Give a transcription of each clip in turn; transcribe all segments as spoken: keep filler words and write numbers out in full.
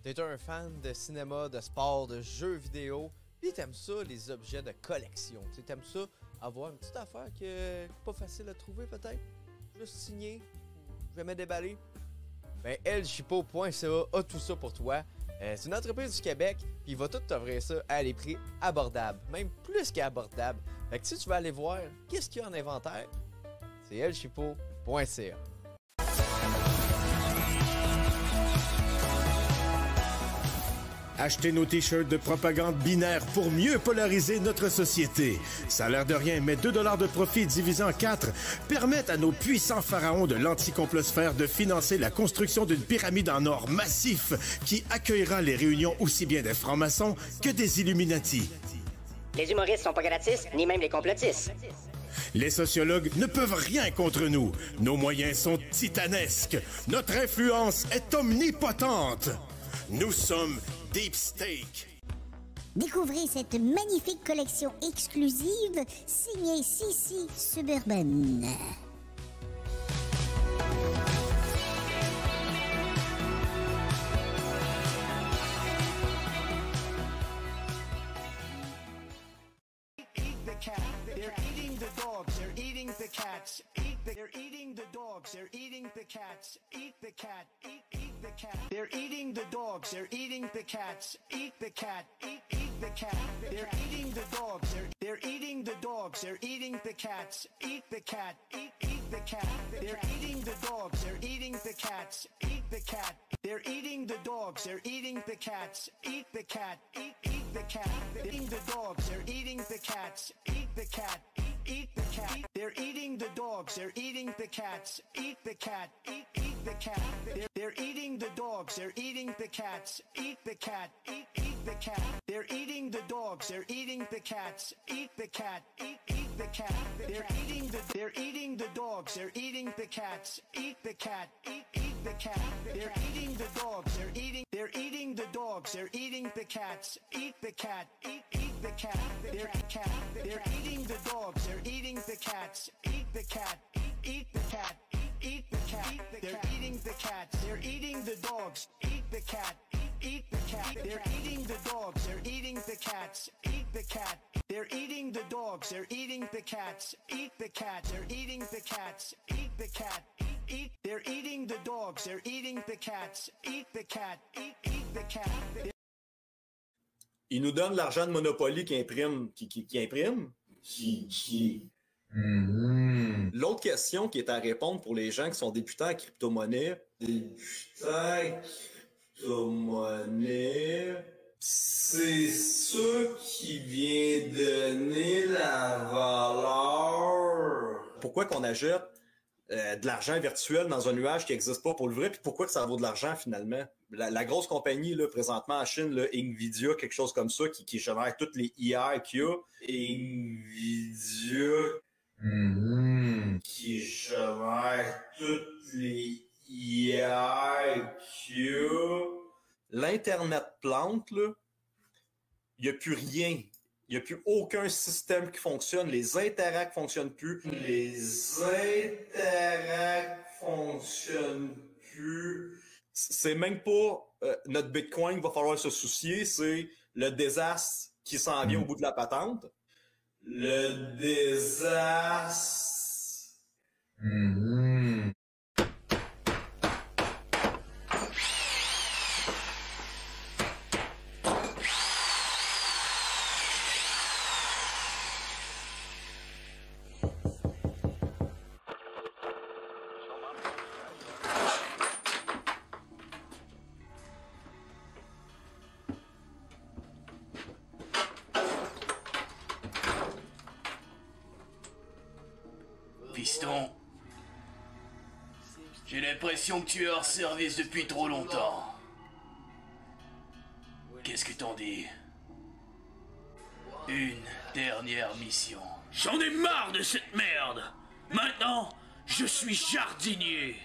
T'es un fan de cinéma, de sport, de jeux vidéo, puis t'aimes ça, les objets de collection. T'aimes ça, avoir une petite affaire qui est pas facile à trouver peut-être, juste signer, jamais déballé. Ben, el chipo point c a a tout ça pour toi. Euh, c'est une entreprise du Québec, puis il va tout t'offrir ça à des prix abordables, même plus qu'abordables. Fait que si tu veux aller voir qu'est-ce qu'il y a en inventaire, c'est el chipo point c a. Achetez nos t-shirts de propagande binaire pour mieux polariser notre société. Ça a l'air de rien, mais deux dollars de profit divisé en quatre permettent à nos puissants pharaons de l'anticomplosphère de financer la construction d'une pyramide en or massif qui accueillera les réunions aussi bien des francs-maçons que des Illuminati. Les humoristes sont pas gratis, ni même les complotistes. Les sociologues ne peuvent rien contre nous. Nos moyens sont titanesques. Notre influence est omnipotente. Nous sommes Deep Steak. Découvrez cette magnifique collection exclusive signée Sissi Suburban. They're eating the dogs, they're eating the cats. Eat the, they're eating the dogs, they're eating the cats. Eat the cat, eat, eat the cat. They're eating the dogs, they're eating the cats. Eat the cat, eat, eat the cat. They're eating the dogs, they're, they're eating the dogs, they're eating the cats. Eat the cat, eat, eat the cat. They're eating the dogs, they're eating the cats. Eat the cat. They're eating the dogs, they're eating the cats. Eat the cat, eat, eat the cat. They're eating the dogs, they're eating the cats. Eat the cat, eat, eat the cat. They're eating the dogs, they're eating the cats. Eat the cat, eat, eat the cat. They're, they're eating the dogs, they're eating the cats. Eat the cat, eat, eat the cat. They're eating the dogs, they're eating the cats. Eat the cat, eat, eat the cat. They're eating the, they're eating the dogs, they're eating the cats. Eat the cat, eat, eat the cat. They're eating the dogs, they're eating, they're eating the dogs, they're eating the cats. Eat the cat, eat, eat the cat. They're cat. They're eating the dogs, they're eating the cats. Eat the cat, eat the cat, eat the cat. They're eating the cats, they're eating the dogs. Eat the cat, eat the cat. They're eating the dogs, they're eating the cats. Eat the cat. They're eating the dogs, they're eating the cats. Eat the cat, they're eating the cats. Eat the cat. Eat. They're eating the dogs, they're eating the cats. Eat the cat, eat, eat the cat. Il nous donne l'argent de Monopoly qui imprime. Qui, qui, qui imprime? Qui, qui? Mm-hmm. L'autre question qui est à répondre pour les gens qui sont débutants en crypto-monnaie. Débutants crypto-monnaie, c'est ça qui vient donner la valeur. Pourquoi qu'on achète euh, de l'argent virtuel dans un nuage qui n'existe pas pour le vrai, puis pourquoi que ça vaut de l'argent finalement? La, la grosse compagnie là, présentement en Chine, là, Nvidia, quelque chose comme ça, qui, qui génère toutes les I R qu'il y a. Nvidia mm-hmm. qui génère toutes les I R qu'il y a. L'Internet plante, là. Il n'y a plus rien. Il n'y a plus aucun système qui fonctionne. Les interacts fonctionnent plus. Les interacts fonctionnent plus. C'est même pas euh, notre Bitcoin va falloir se soucier, c'est le désastre qui s'en vient mmh. au bout de la patente. Le désastre. Mmh. Piston, j'ai l'impression que tu es hors service depuis trop longtemps. Qu'est-ce que t'en dis? Une dernière mission. J'en ai marre de cette merde! Maintenant, je suis jardinier!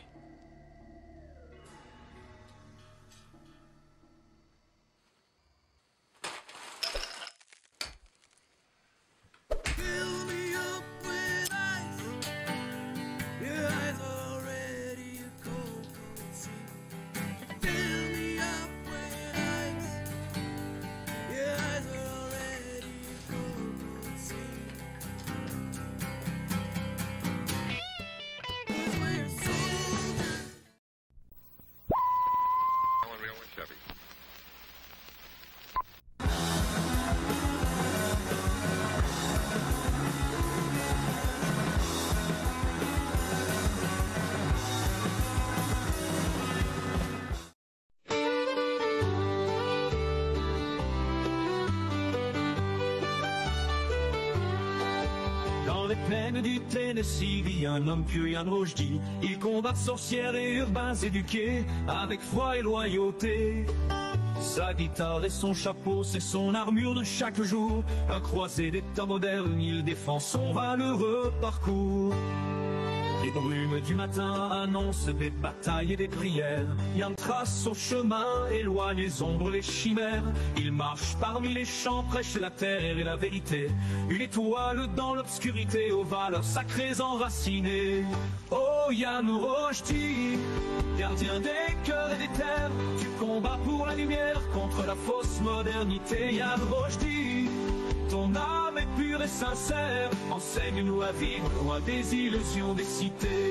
les plaines du Tennessee vit un homme pieux, Yann Rochdy. Il combat sorcières et urbains éduqués avec foi et loyauté. Sa guitare et son chapeau, c'est son armure de chaque jour. Un croisé d'état moderne, il défend son valeureux parcours. Les brumes du matin annoncent des batailles et des prières. Yann trace son chemin, éloigne les ombres, les chimères. Il marche parmi les champs, prêche la terre et la vérité. Une étoile dans l'obscurité, aux valeurs sacrées enracinées. Oh Yann Rochdy, gardien des cœurs et des terres, tu combats pour la lumière contre la fausse modernité. Yann Rochdy, ton âme est pure et sincère, enseigne-nous à vivre loin des illusions des cités.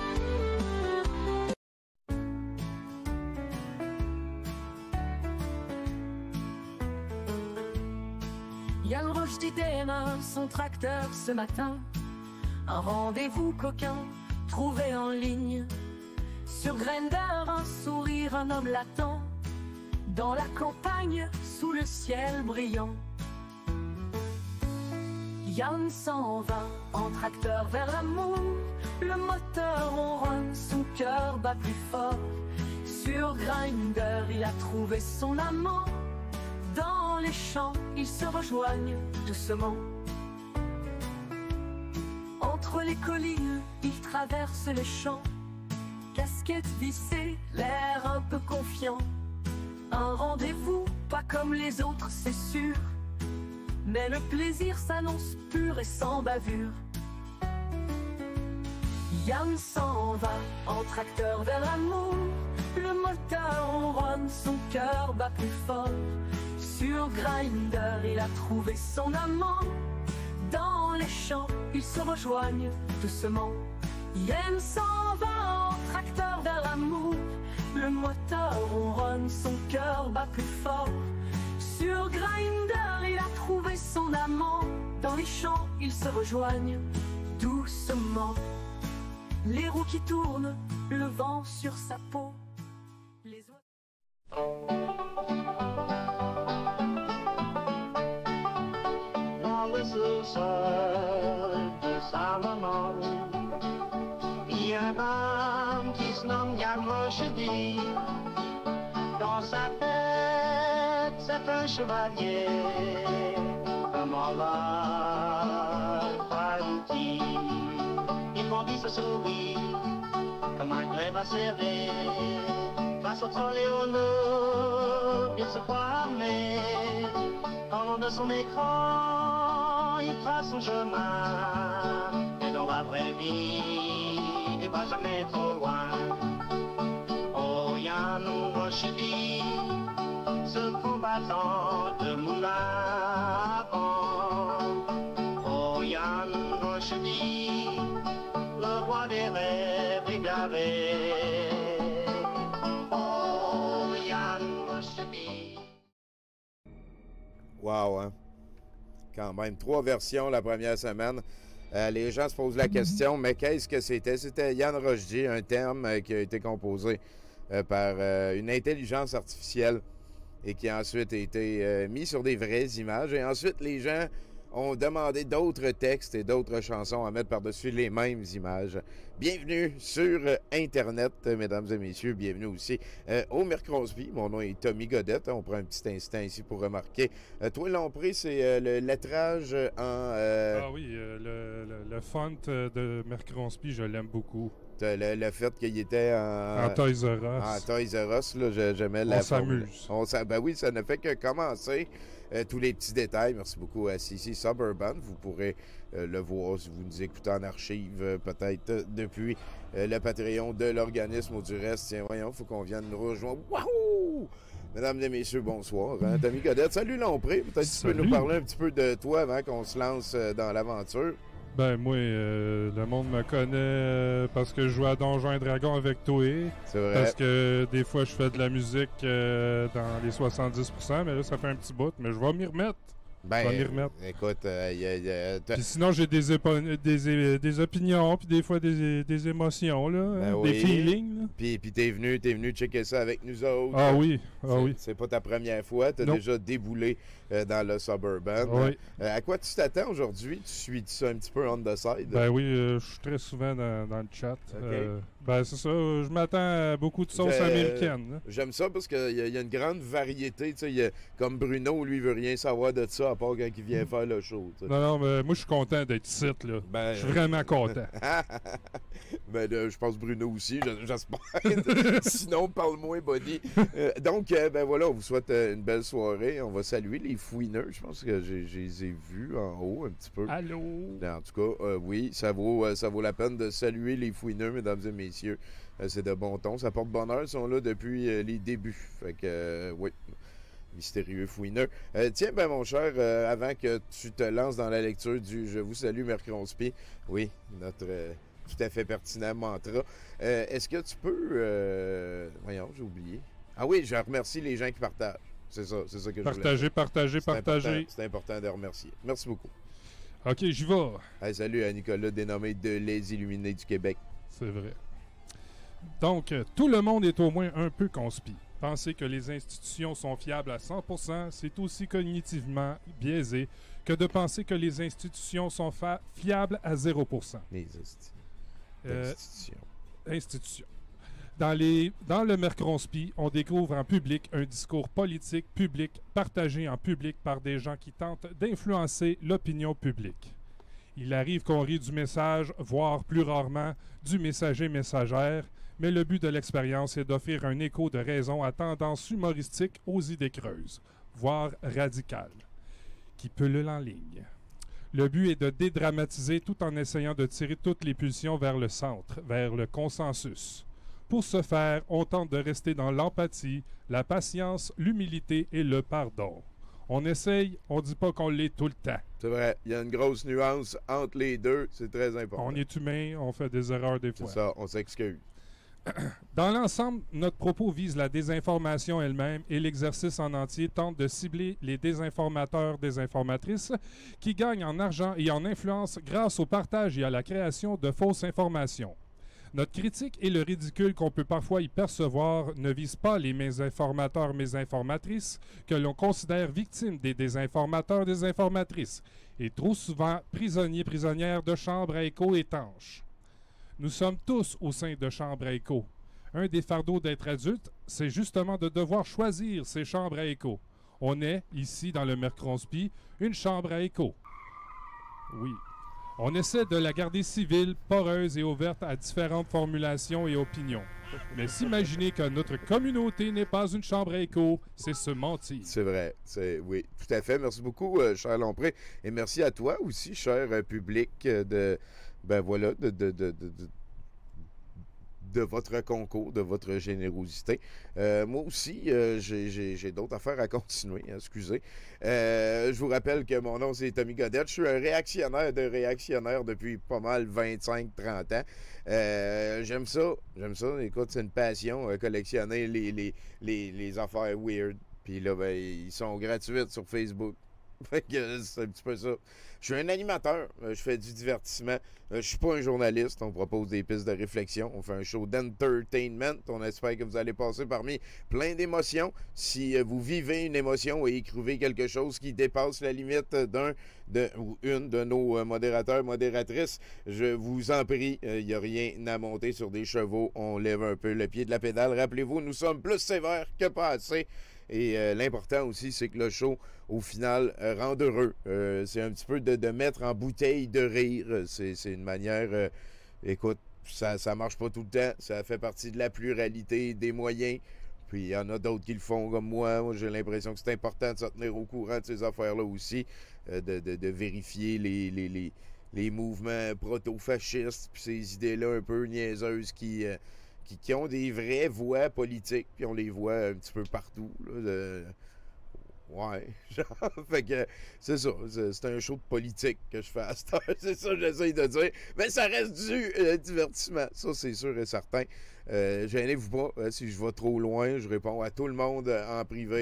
Yann Rochdy démarre son tracteur ce matin. Un rendez-vous coquin trouvé en ligne. Sur Grindr, un sourire, un homme l'attend. Dans la campagne, sous le ciel brillant. Yann s'en va en tracteur vers l'amour. Le moteur ronronne, son cœur bat plus fort. Sur Grindr, il a trouvé son amant. Dans les champs, ils se rejoignent doucement. Entre les collines, ils traversent les champs. Casquette vissée, l'air un peu confiant. Un rendez-vous, pas comme les autres, c'est sûr. Mais le plaisir s'annonce pur et sans bavure. Yann s'en va en tracteur vers l'amour. Le moteur ronronne, son cœur bat plus fort. Sur Grindr, il a trouvé son amant. Dans les champs, ils se rejoignent doucement. Yann s'en va en tracteur vers l'amour. Le moteur ronronne, son cœur bat plus fort. Sur Grindr, il a trouvé son amant. Dans les champs, ils se rejoignent doucement. Les roues qui tournent, le vent sur sa peau. Les Dans le sous-sol de sa maman, il y a un homme qui se nomme Yann Rochdy. Dans sa tête, c'est un chevalier, un mort pas d'outils. Il grandit ce sourit, comme un glaive acéré. Face au Léonard, il se croit armé. Au long de son écran, il trace son chemin. Et dans la vraie vie, il va jamais trop loin. Oh Yann Rochdy, ce combattant de moulin à vent. Oh Yann Rochdy, le roi des rêves égarés. Oh Yann Rochdy. Wow, hein? Quand même, trois versions la première semaine. Euh, les gens se posent la question, mais qu'est-ce que c'était? C'était Yann Rochdy, un terme euh, qui a été composé euh, par euh, une intelligence artificielle et qui a ensuite été euh, mis sur des vraies images. Et ensuite, les gens ont demandé d'autres textes et d'autres chansons à mettre par-dessus les mêmes images. Bienvenue sur Internet, mesdames et messieurs. Bienvenue aussi euh, au Mercrosby. Mon nom est Tommy Godette. On prend un petit instant ici pour remarquer. Euh, toi, Lompré, c'est euh, le lettrage en... Euh... Ah oui, euh, le, le, le font de Mercrosby, je l'aime beaucoup. Le, le fait qu'il était en... En Toys R Us. En Toys R Us, là, j'aimais la... On s'amuse. On s'amuse. Ben oui, ça ne fait que commencer. Euh, tous les petits détails. Merci beaucoup à C C Suburban. Vous pourrez euh, le voir si vous nous écoutez en archive, euh, peut-être euh, depuis euh, le Patreon de l'organisme ou du reste. Tiens, voyons, il faut qu'on vienne nous rejoindre. Wouhou! Mesdames et messieurs, bonsoir. Hein? Tommy Godette, salut Lompré. Peut-être que tu peux nous parler un petit peu de toi avant qu'on se lance euh, dans l'aventure. Ben moi, euh, le monde me connaît euh, parce que je joue à Donjons et Dragons avec toi. C'est vrai. Parce que des fois, je fais de la musique euh, dans les soixante-dix pour cent, mais là, ça fait un petit bout. Mais je vais m'y remettre. Ben, je vais m'y remettre. Écoute, euh, y a, y a, puis sinon, j'ai des, des, des opinions, puis des fois des, des émotions, là, ben hein, oui. des feelings. Là. Puis, puis t'es venu, t'es venu checker ça avec nous autres. Ah oui, ah oui. C'est pas ta première fois, t'as non. déjà déboulé euh, dans le Suburban. Oui. Euh, à quoi tu t'attends aujourd'hui? Tu suis ça un petit peu on the side? Ben oui, euh, je suis très souvent dans, dans le chat. Okay. Euh, ben c'est ça, je m'attends à beaucoup de sauces américaines. J'aime ça parce qu'il y, y a une grande variété. Y a, comme Bruno, lui, il veut rien savoir de ça à part quand il vient faire le show. T'sais. Non, non, mais moi, je suis content d'être ici, là. Ben, je suis vraiment content. ben, là, je pense Bruno aussi, j'espère. Sinon, parle-moi, buddy. Euh, donc, euh, ben voilà, on vous souhaite une belle soirée. On va saluer les fouineurs. Je pense que je les ai vus en haut un petit peu. Allô? En tout cas, euh, oui, ça vaut, euh, ça vaut la peine de saluer les fouineurs, mesdames et messieurs. Euh, c'est de bon ton. Ça porte bonheur. Ils sont là depuis euh, les débuts. Fait que, euh, oui. Mystérieux fouineux. Euh, tiens, ben mon cher, euh, avant que tu te lances dans la lecture du Je vous salue, Mercronspi, oui, notre euh, tout à fait pertinent mantra, euh, est-ce que tu peux... Euh... Voyons, j'ai oublié. Ah oui, je remercie les gens qui partagent. C'est ça, c'est ça que je voulais Partager, dire. partager, partager. C'est important de remercier. Merci beaucoup. OK, j'y vais. Hey, salut à Nicolas, dénommé de Les Illuminés du Québec. C'est vrai. Donc, euh, tout le monde est au moins un peu conspi. Penser que les institutions sont fiables à cent pour cent, c'est aussi cognitivement biaisé que de penser que les institutions sont fiables à zéro pour cent. Les institutions. Euh, institutions. Dans, les, dans le Mercronspi, on découvre en public un discours politique public partagé en public par des gens qui tentent d'influencer l'opinion publique. Il arrive qu'on rit du message, voire plus rarement du messager-messagère, mais le but de l'expérience est d'offrir un écho de raison à tendance humoristique aux idées creuses, voire radicales, qui pullulent en ligne. Le but est de dédramatiser tout en essayant de tirer toutes les pulsions vers le centre, vers le consensus. Pour ce faire, on tente de rester dans l'empathie, la patience, l'humilité et le pardon. On essaye, on ne dit pas qu'on l'est tout le temps. C'est vrai, il y a une grosse nuance entre les deux, c'est très important. On est humain, on fait des erreurs des fois. C'est ça, on s'excuse. Dans l'ensemble, notre propos vise la désinformation elle-même et l'exercice en entier tente de cibler les désinformateurs, désinformatrices qui gagnent en argent et en influence grâce au partage et à la création de fausses informations. Notre critique et le ridicule qu'on peut parfois y percevoir ne visent pas les mésinformateurs, mésinformatrices que l'on considère victimes des désinformateurs, désinformatrices et trop souvent prisonniers, prisonnières de chambres à écho étanches. Nous sommes tous au sein de chambres à écho. Un des fardeaux d'être adulte, c'est justement de devoir choisir ces chambres à écho. On est, ici, dans le Mercronspi, une chambre à écho. Oui. On essaie de la garder civile, poreuse et ouverte à différentes formulations et opinions. Mais s'imaginer que notre communauté n'est pas une chambre à écho, c'est se mentir. C'est vrai. C'est, oui, tout à fait. Merci beaucoup, euh, cher Lompré. Et merci à toi aussi, cher euh, public, euh, de... Ben voilà, de, de, de, de, de, de votre concours, de votre générosité. Euh, moi aussi, euh, j'ai d'autres affaires à continuer, hein, excusez. Euh, je vous rappelle que mon nom, c'est Tommy Godette. Je suis un réactionnaire de réactionnaire depuis pas mal vingt-cinq trente ans. Euh, j'aime ça, j'aime ça. Écoute, c'est une passion, euh, collectionner les, les, les, les affaires weird. Puis là, ben, ils sont gratuites sur Facebook. Fait que c'est un petit peu ça. Je suis un animateur, euh, je fais du divertissement. Euh, je suis pas un journaliste, on propose des pistes de réflexion. On fait un show d'entertainment. On espère que vous allez passer parmi plein d'émotions. Si euh, vous vivez une émotion et écrivez quelque chose qui dépasse la limite d'un de, ou une de nos euh, modérateurs, modératrices, je vous en prie, il euh, n'y a rien à monter sur des chevaux. On lève un peu le pied de la pédale. Rappelez-vous, nous sommes plus sévères que pas assez. Et euh, l'important aussi, c'est que le show, au final, euh, rende heureux. Euh, c'est un petit peu de, de mettre en bouteille de rire. C'est une manière... Euh, écoute, ça ça marche pas tout le temps. Ça fait partie de la pluralité des moyens. Puis il y en a d'autres qui le font comme moi. Moi, j'ai l'impression que c'est important de se tenir au courant de ces affaires-là aussi. Euh, de, de, de vérifier les, les, les, les mouvements proto-fascistes. Puis ces idées-là un peu niaiseuses qui... Euh, Qui, qui ont des vraies voix politiques, puis on les voit un petit peu partout. Là, de... Ouais, genre, fait que c'est ça, c'est un show de politique que je fais à cette heure, c'est ça que j'essaye de dire, mais ça reste du euh, divertissement, ça c'est sûr et certain. Euh, Gênez-vous pas, euh, si je vais trop loin, je réponds à tout le monde euh, en privé.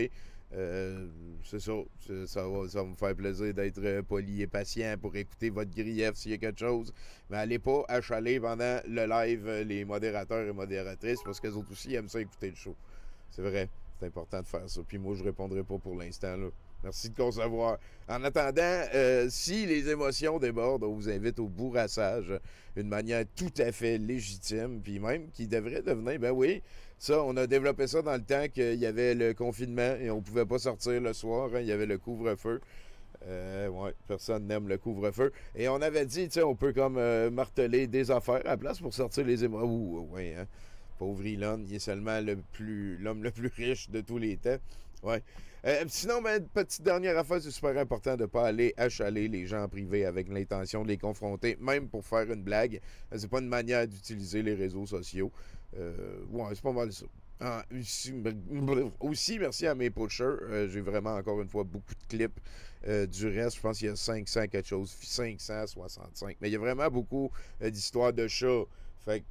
Euh, c'est ça. C'est- Ça va, ça va me faire plaisir d'être euh, poli et patient pour écouter votre grief s'il y a quelque chose. Mais allez pas achaler pendant le live euh, les modérateurs et modératrices parce qu'eux autres aussi aiment ça écouter le show. C'est vrai. C'est important de faire ça. Puis moi, je répondrai pas pour l'instant, là. Merci de concevoir. En attendant, euh, si les émotions débordent, on vous invite au bourrassage, une manière tout à fait légitime, puis même qui devrait devenir, ben oui, ça, on a développé ça dans le temps qu'il y avait le confinement et on pouvait pas sortir le soir, hein, il y avait le couvre-feu. Euh, ouais, personne n'aime le couvre-feu. Et on avait dit, tu sais, on peut comme euh, marteler des affaires à la place pour sortir les émotions. Ouh, ouais, hein. Pauvre Elon, il est seulement le plus l'homme le plus riche de tous les temps. Ouais. Euh, sinon, ben, petite dernière affaire, c'est super important de ne pas aller achaler les gens en privé avec l'intention de les confronter, même pour faire une blague. C'est pas une manière d'utiliser les réseaux sociaux. Euh, ouais, c'est pas mal ça. Ah, aussi, aussi, merci à mes pushers. Euh, j'ai vraiment, encore une fois, beaucoup de clips. Euh, du reste, je pense qu'il y a cinq cents quelque chose, cinq cent soixante-cinq. Mais il y a vraiment beaucoup euh, d'histoires de chats. Fait que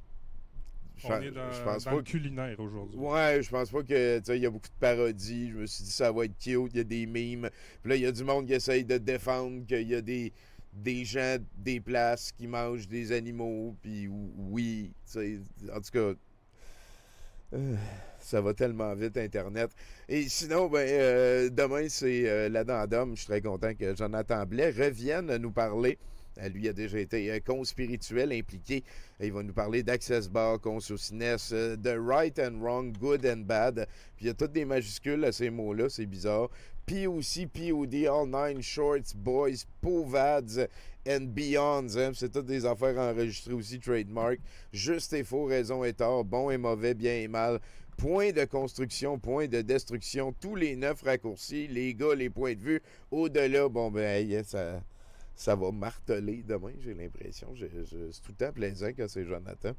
On est dans, je pense dans pas le culinaire aujourd'hui. Ouais, je pense pas que, tu sais, il y a beaucoup de parodies. Je me suis dit, ça va être cute. Il y a des mimes. Puis là, il y a du monde qui essaye de défendre qu'il y a des, des gens, des places qui mangent des animaux. Puis oui, tu sais, en tout cas, euh, ça va tellement vite, Internet. Et sinon, ben, euh, demain, c'est euh, la dent d'homme. Je suis très content que Jonathan Blais revienne nous parler. Lui a déjà été euh, conspirituel impliqué. Il va nous parler d'Access Bar, Consciousness, euh, de Right and Wrong, Good and Bad. Puis il y a toutes des majuscules à ces mots-là, c'est bizarre. P O C, P O D, All Nine, Shorts, Boys, Povads and Beyonds. Hein? C'est toutes des affaires enregistrées aussi, trademark. Juste et faux, raison et tort, bon et mauvais, bien et mal. Point de construction, point de destruction, tous les neuf raccourcis, les gars, les points de vue. Au-delà, bon ben, hey, ça... Ça va marteler demain, j'ai l'impression. Je, je, c'est tout le temps plaisant quand c'est Jonathan.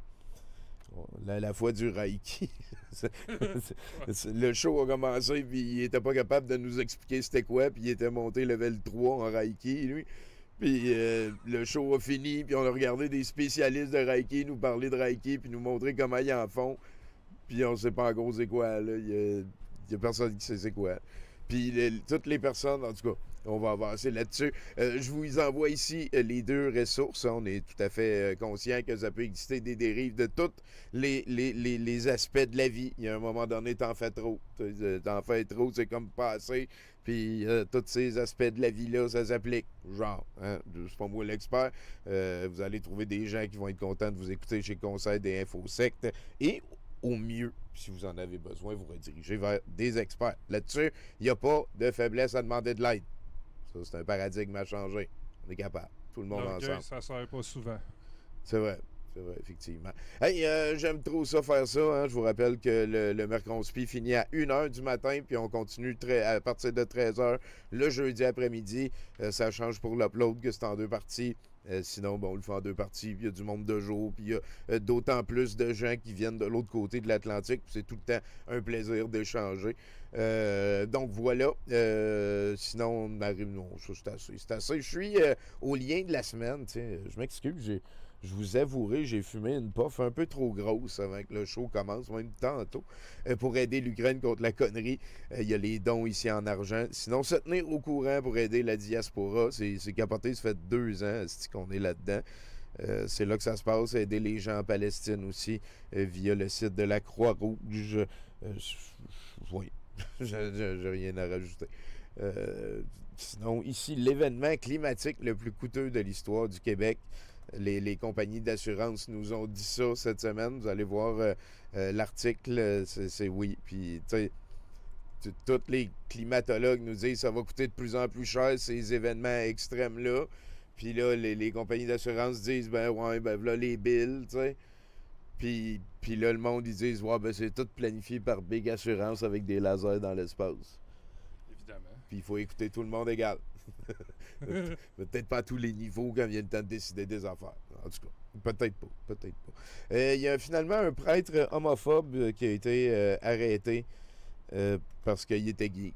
La, la fois du Reiki. c'est, c'est, le show a commencé, puis il était pas capable de nous expliquer c'était quoi, puis il était monté level trois en Reiki, lui. Puis euh, le show a fini, puis on a regardé des spécialistes de Reiki nous parler de Reiki, puis nous montrer comment ils en font. Puis on sait pas en gros c'est quoi, là. Il y a, il y a personne qui sait c'est quoi. Puis les, toutes les personnes, en tout cas, on va avancer là-dessus. Euh, je vous envoie ici euh, les deux ressources. On est tout à fait euh, conscient que ça peut exister des dérives de tous les, les, les, les aspects de la vie. Il y a un moment donné, t'en fais trop. T'en fais trop, c'est comme passer. Puis euh, tous ces aspects de la vie-là, ça s'applique. Genre, hein? C'est pas moi l'expert. Euh, vous allez trouver des gens qui vont être contents de vous écouter chez Conseil des Infosectes. Et au mieux, si vous en avez besoin, vous redirigez vers des experts. Là-dessus, il n'y a pas de faiblesse à demander de l'aide. Ça, c'est un paradigme à changer. On est capable. Tout le monde L'orgueil, ensemble. Ça ne sert pas souvent. C'est vrai. C'est vrai, effectivement. Hey, euh, j'aime trop ça, faire ça. Hein. Je vous rappelle que le, le Merconspi finit à une heure du matin, puis on continue très, à partir de treize heures le jeudi après-midi. Euh, ça change pour l'upload que c'est en deux parties. Euh, sinon, bon, on le fait en deux parties, puis il y a du monde de jour, puis il y a euh, d'autant plus de gens qui viennent de l'autre côté de l'Atlantique, puis c'est tout le temps un plaisir d'échanger. Euh, donc voilà. Euh, sinon, on arrive. Non, ça c'est assez. C'est assez. Je suis euh, au lien de la semaine. Je m'excuse, j'ai. Je vous avouerai, j'ai fumé une puff un peu trop grosse avant que le show commence, même tantôt, euh, pour aider l'Ukraine contre la connerie. Il euh, y a les dons ici en argent. Sinon, se tenir au courant pour aider la diaspora, c'est capoté, ça fait deux ans qu'on est là-dedans. Euh, c'est là que ça se passe, aider les gens en Palestine aussi, euh, via le site de la Croix-Rouge. Euh, oui, j'ai rien à rajouter. Euh, sinon, ici, l'événement climatique le plus coûteux de l'histoire du Québec. Les, les compagnies d'assurance nous ont dit ça cette semaine. Vous allez voir euh, euh, l'article, c'est oui. Puis, tu sais, tous les climatologues nous disent que ça va coûter de plus en plus cher ces événements extrêmes-là. Puis là, les, les compagnies d'assurance disent, ben ouais, ben voilà les billes, tu sais. Puis, puis là, le monde, ils disent, ouais, ben c'est tout planifié par Big Assurance avec des lasers dans l'espace. Évidemment. Puis il faut écouter tout le monde égal. Peut-être pas à tous les niveaux quand vient le temps de décider des affaires. En tout cas, peut-être pas. Peut-être pas. Euh, il y a finalement un prêtre homophobe qui a été euh, arrêté euh, parce qu'il était gay.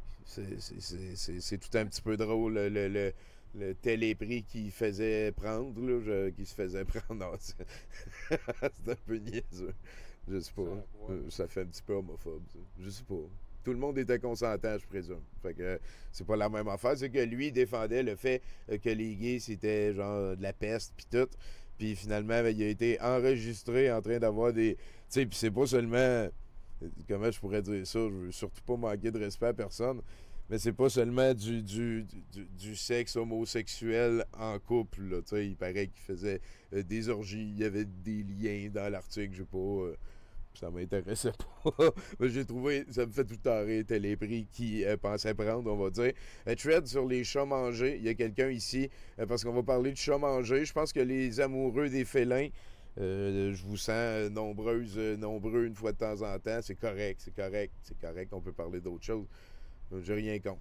C'est tout un petit peu drôle, le, le, le, le téléprix qu'il faisait prendre, là, je, qu'il se faisait prendre. C'est un peu niaiseux. Je sais pas. Ça, ouais. Ça fait un petit peu homophobe, ça. Je sais pas. tout le monde était consentant, je présume. Fait que c'est pas la même affaire. C'est que lui, il défendait le fait que les gays, c'était genre de la peste, puis tout. Puis finalement, ben, il a été enregistré en train d'avoir des... Tu sais, puis c'est pas seulement... Comment je pourrais dire ça? Je veux surtout pas manquer de respect à personne. Mais c'est pas seulement du, du, du, du sexe homosexuel en couple. Là. Tu sais, il paraît qu'il faisait euh, des orgies. Il y avait des liens dans l'article. Je sais pas... Euh, ça m'intéressait pas. J'ai trouvé, ça me fait tout le temps rire, les prix qui euh, pensaient prendre, on va dire. Euh, thread sur les chats mangés. Il y a quelqu'un ici, euh, parce qu'on va parler de chats mangés. Je pense que les amoureux des félins, euh, je vous sens nombreuses, euh, nombreux une fois de temps en temps. C'est correct, c'est correct, c'est correct. On peut parler d'autres choses. J'ai rien contre.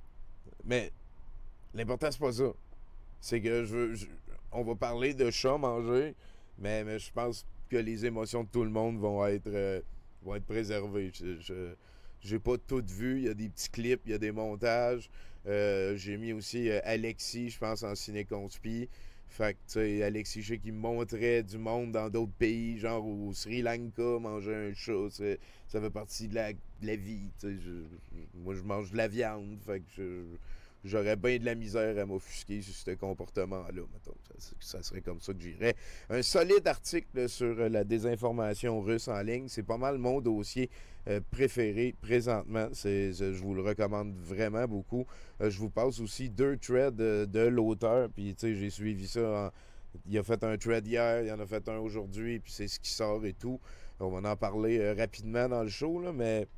Mais l'important, c'est pas ça. C'est que je, je on va parler de chats mangés, mais, mais je pense que les émotions de tout le monde vont être, euh, vont être préservées. Je, je j'ai pas tout vu. Il y a des petits clips, il y a des montages. Euh, j'ai mis aussi euh, Alexis, je pense, en ciné-conspi. Fait que, tu sais, Alexis, je sais qu'il me montrait du monde dans d'autres pays, genre au Sri Lanka, manger un chat. Ça fait partie de la, de la vie. Tu sais, je, je, moi, je mange de la viande. Fait que je... J'aurais bien de la misère à m'offusquer sur ce comportement-là, mettons. Ça, ça serait comme ça que j'irais. Un solide article sur la désinformation russe en ligne. C'est pas mal mon dossier euh, préféré présentement. C'est, je vous le recommande vraiment beaucoup. Euh, je vous passe aussi deux threads de, de l'auteur. Puis, tu sais, j'ai suivi ça. En, il a fait un thread hier, il en a fait un aujourd'hui, puis c'est ce qui sort et tout. On va en parler euh, rapidement dans le show, là, mais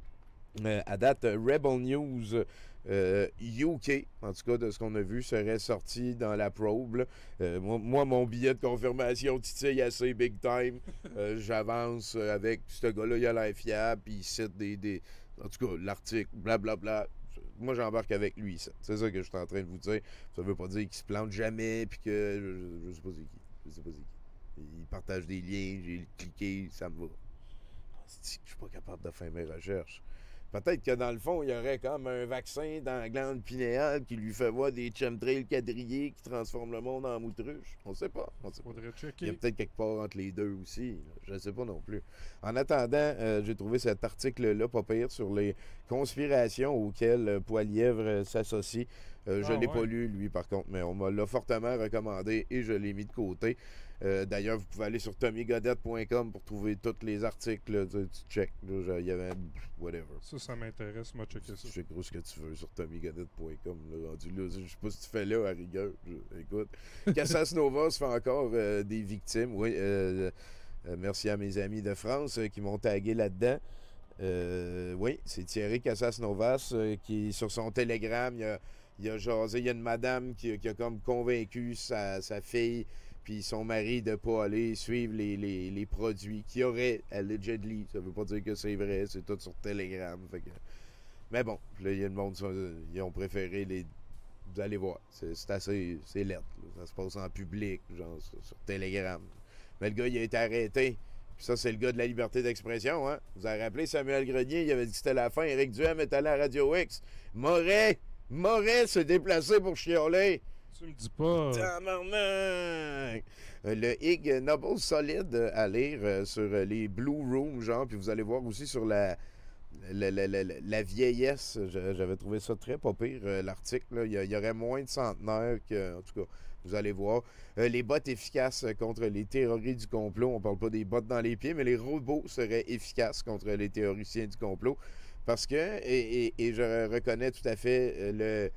euh, à date, Rebel News... Euh, U K, en tout cas de ce qu'on a vu, serait sorti dans la probe. Euh, moi, moi, mon billet de confirmation titille assez big time. Euh, J'avance avec ce gars-là, il a l'air fiable, puis il cite des, des... En tout cas, l'article, blablabla. Moi, j'embarque avec lui, ça. C'est ça que je suis en train de vous dire. Ça veut pas dire qu'il se plante jamais, puis que... Je, je, je sais pas c'est qui. Je sais pas c'est qui. Il partage des liens, j'ai cliqué, ça me va. Je suis pas capable de faire mes recherches. Peut-être que dans le fond, il y aurait comme un vaccin dans la glande pinéale qui lui fait voir des chemtrails quadrillés qui transforment le monde en moutruche. On sait pas. On sait pas. Il y a peut-être quelque part entre les deux aussi. Je ne sais pas non plus. En attendant, euh, j'ai trouvé cet article-là, pas pire, sur les conspirations auxquelles euh, Poilièvre s'associe. Euh, je ne ah, l'ai ouais. pas lu, lui, par contre, mais on me l'a fortement recommandé et je l'ai mis de côté. Euh, D'ailleurs, vous pouvez aller sur tommy godette point com pour trouver tous les articles. Là, tu check. Il y avait whatever. Ça, ça m'intéresse. Moi, checker ça. Tu check gros ce que tu veux sur tommy godette point com. Rendu là, je sais pas si tu fais là à rigueur. Je, écoute. Cassas Nova se fait encore euh, des victimes. Oui. Euh, euh, merci à mes amis de France euh, qui m'ont tagué là-dedans. Euh, oui, c'est Thierry Cassas Novas euh, qui, sur son Telegram, il a, il a jasé. Il y a une madame qui, qui a comme convaincu sa, sa fille puis son mari de ne pas aller suivre les, les, les produits qui auraient allegedly. Ça veut pas dire que c'est vrai, c'est tout sur Telegram. Fait que... Mais bon, là, il y a le monde, ils ont préféré les... Vous allez voir, c'est assez... c'est lettre. Ça se passe en public, genre sur, sur Telegram. Mais le gars, il a été arrêté. Puis ça, c'est le gars de la liberté d'expression, hein. Vous avez rappelé Samuel Grenier, il avait dit que c'était la fin. Éric Duhem est allé à Radio X. Moret! Moret s'est déplacé pour chialer. Tu me dis pas. Tabarnak! Le Ig Noble solide à lire euh, sur les Blue Rooms, genre, puis vous allez voir aussi sur la, la, la, la, la vieillesse. J'avais trouvé ça très pas pire, euh, l'article. Il y, y aurait moins de centenaires que, en tout cas, vous allez voir. Euh, les bots efficaces contre les théories du complot. On parle pas des bots dans les pieds, mais les robots seraient efficaces contre les théoriciens du complot. Parce que, et, et, et je reconnais tout à fait euh, le...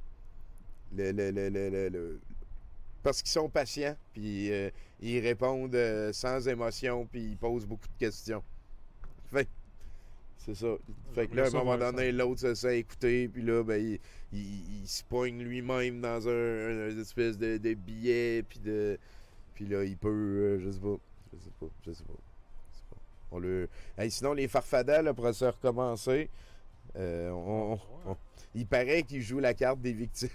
Le, le, le, le, le, le... Parce qu'ils sont patients, puis euh, ils répondent euh, sans émotion, puis ils posent beaucoup de questions. Fait c'est ça. Fait que là, à un moment donné, l'autre se sent écouter, puis là, ben, il, il, il se poigne lui-même dans un, un, une espèce de, de billet, puis de... Puis là, il peut... Euh, je sais pas. Je sais pas. Je sais pas. Je sais pas. On le... Hey, sinon, les farfadets, là, pour se recommencer, euh, on... on, on il paraît qu'il joue la carte des victimes.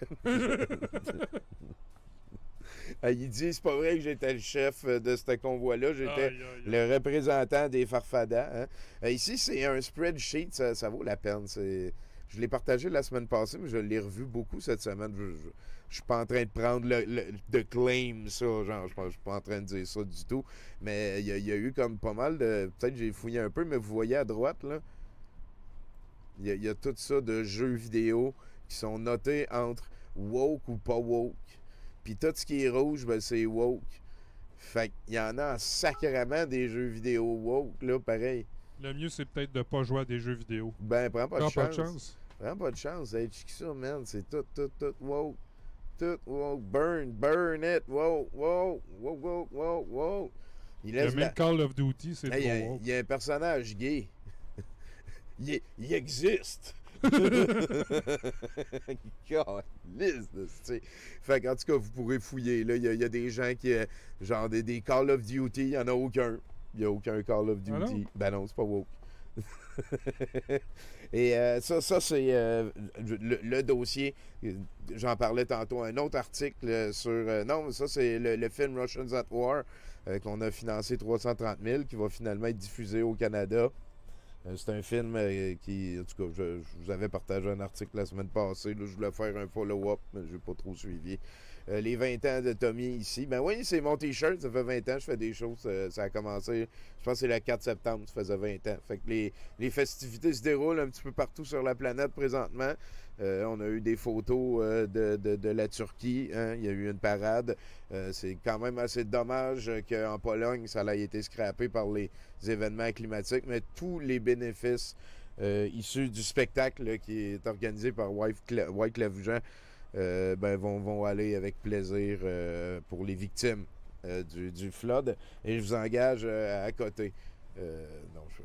Il dit, c'est pas vrai que j'étais le chef de ce convoi-là, j'étais aïe, aïe, aïe. le représentant des farfadets. Hein. Ici, c'est un spreadsheet, ça, ça vaut la peine. Je l'ai partagé la semaine passée, mais je l'ai revu beaucoup cette semaine. Je, je, je suis pas en train de prendre le, le de claim ça, genre, je, je suis pas en train de dire ça du tout. Mais il y, y a eu comme pas mal de... Peut-être que j'ai fouillé un peu, mais vous voyez à droite, là, Il y, a, il y a tout ça de jeux vidéo qui sont notés entre woke ou pas woke. Puis tout ce qui est rouge, ben c'est woke. Fait qu'il y en a en sacrément des jeux vidéo woke, là, pareil. Le mieux, c'est peut-être de pas jouer à des jeux vidéo. Ben, prends pas, prends de, pas chance. de chance. Prends pas de chance. Hey, check ça, man. C'est tout, tout, tout woke. Tout woke. Burn, burn it. Wow, wow, wow, wow, wow, wow. Il laisse le même la... Call of Duty, c'est hey, trop il, woke. Il y a un personnage gay. il, est, il existe. Fait qu'en tout cas, vous pourrez fouiller. Là, il y, a, il y a des gens qui, euh, genre des, des Call of Duty, il n'y en a aucun. Il n'y a aucun Call of Duty. Ah non? Ben non, c'est pas woke. Et euh, ça, ça c'est euh, le, le dossier. J'en parlais tantôt. Un autre article sur... Euh, non, ça, c'est le, le film Russians at War euh, qu'on a financé trois cent trente mille qui va finalement être diffusé au Canada. Euh, c'est un film euh, qui... En tout cas, je, je vous avais partagé un article la semaine passée. Là, je voulais faire un follow-up, mais je n'ai pas trop suivi. Euh, les vingt ans de Tommy ici. Ben oui, c'est mon T-shirt. Ça fait vingt ans que je fais des choses. Euh, ça a commencé, je pense que c'est le quatre septembre, ça faisait vingt ans. Fait que les, les festivités se déroulent un petit peu partout sur la planète présentement. Euh, on a eu des photos euh, de, de, de la Turquie. Hein? Il y a eu une parade. Euh, c'est quand même assez dommage qu'en Pologne, ça ait été scrappé par les événements climatiques. Mais tous les bénéfices euh, issus du spectacle là, qui est organisé par Wyclef Jean Euh, ben, vont, vont aller avec plaisir euh, pour les victimes euh, du, du flood. Et je vous engage euh, à côté. Euh, non, je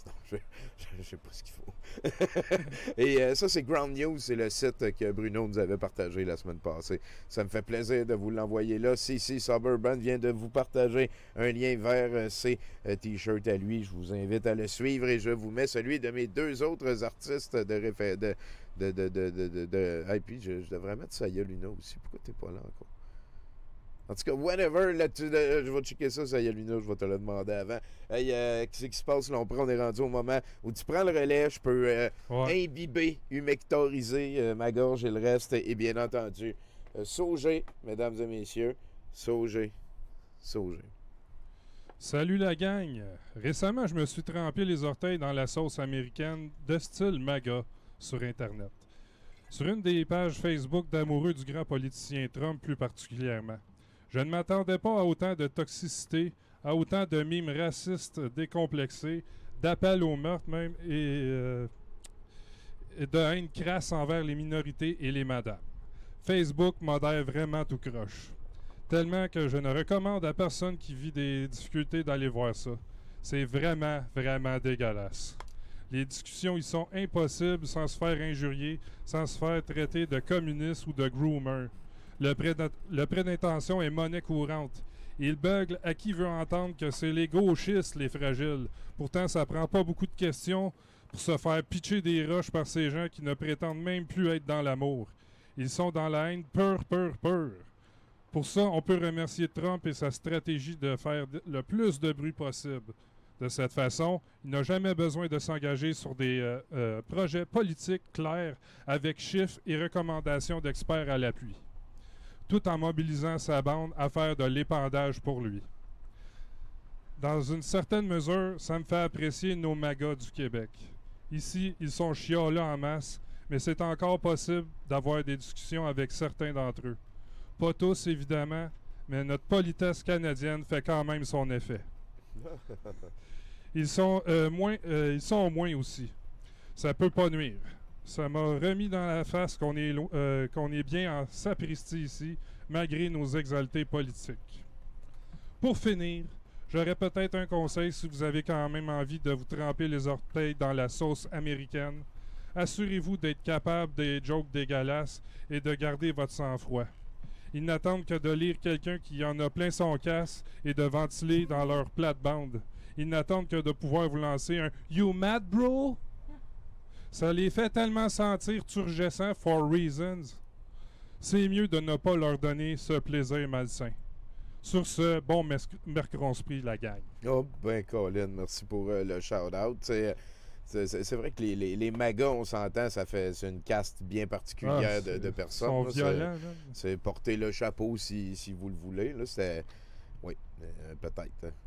ne sais pas ce qu'il faut. Et euh, ça, c'est Ground News. C'est le site que Bruno nous avait partagé la semaine passée. Ça me fait plaisir de vous l'envoyer là. C C Suburban vient de vous partager un lien vers euh, ses euh, t-shirts à lui. Je vous invite à le suivre et je vous mets celui de mes deux autres artistes de référence. De, De, de, de, de, de, de... Ah, et puis, je, je devrais mettre Saya Luna aussi. Pourquoi t'es pas là encore? En tout cas, whenever, là, tu, là, je vais checker ça, Saya Luna, je vais te le demander avant. Hey, euh, qu'est-ce qui se passe? Là, on, prend, on est rendu au moment où tu prends le relais, je peux euh, ouais. imbiber, humectoriser euh, ma gorge et le reste. Et bien entendu, euh, sauger, mesdames et messieurs, sauger, sauger. Salut la gang! Récemment, je me suis trempé les orteils dans la sauce américaine de style MAGA sur Internet. Sur une des pages Facebook d'amoureux du grand politicien Trump plus particulièrement. Je ne m'attendais pas à autant de toxicité, à autant de mimes racistes décomplexés, d'appels au meurtre même et, euh, et de haine crasse envers les minorités et les madames. Facebook modère vraiment tout croche. Tellement que je ne recommande à personne qui vit des difficultés d'aller voir ça. C'est vraiment, vraiment dégueulasse. Les discussions y sont impossibles sans se faire injurier, sans se faire traiter de communiste ou de groomer. Le prêt d'intention est monnaie courante. Il bugle à qui veut entendre que c'est les gauchistes les fragiles. Pourtant, ça prend pas beaucoup de questions pour se faire pitcher des roches par ces gens qui ne prétendent même plus être dans l'amour. Ils sont dans la haine pure, pure, pure. Pour ça, on peut remercier Trump et sa stratégie de faire le plus de bruit possible. De cette façon, il n'a jamais besoin de s'engager sur des euh, euh, projets politiques clairs avec chiffres et recommandations d'experts à l'appui, tout en mobilisant sa bande à faire de l'épandage pour lui. Dans une certaine mesure, ça me fait apprécier nos magas du Québec. Ici, ils sont chialés en masse, mais c'est encore possible d'avoir des discussions avec certains d'entre eux. Pas tous, évidemment, mais notre politesse canadienne fait quand même son effet. Ils sont, euh, moins, euh, ils sont moins aussi. Ça peut pas nuire. Ça m'a remis dans la face qu'on est, euh, qu'on est bien en sapristi ici, malgré nos exaltés politiques. Pour finir, j'aurais peut-être un conseil si vous avez quand même envie de vous tremper les orteils dans la sauce américaine. Assurez-vous d'être capable des jokes dégueulasses et de garder votre sang-froid. Ils n'attendent que de lire quelqu'un qui en a plein son casse et de ventiler dans leur plate-bande. Ils n'attendent que de pouvoir vous lancer un « You mad, bro? » Ça les fait tellement sentir turgescents for reasons. C'est mieux de ne pas leur donner ce plaisir malsain. Sur ce, bon mercredi, la gang. Oh, ben, Colin, merci pour euh, le shout-out. C'est, c'est, c'est vrai que les, les, les magas, on s'entend, ça fait c'est une caste bien particulière ah, de, de personnes. Ils sont là, violents. C'est, c'est porter le chapeau si, si vous le voulez. Là, c'est... Oui, euh, peut-être. Hein, oui.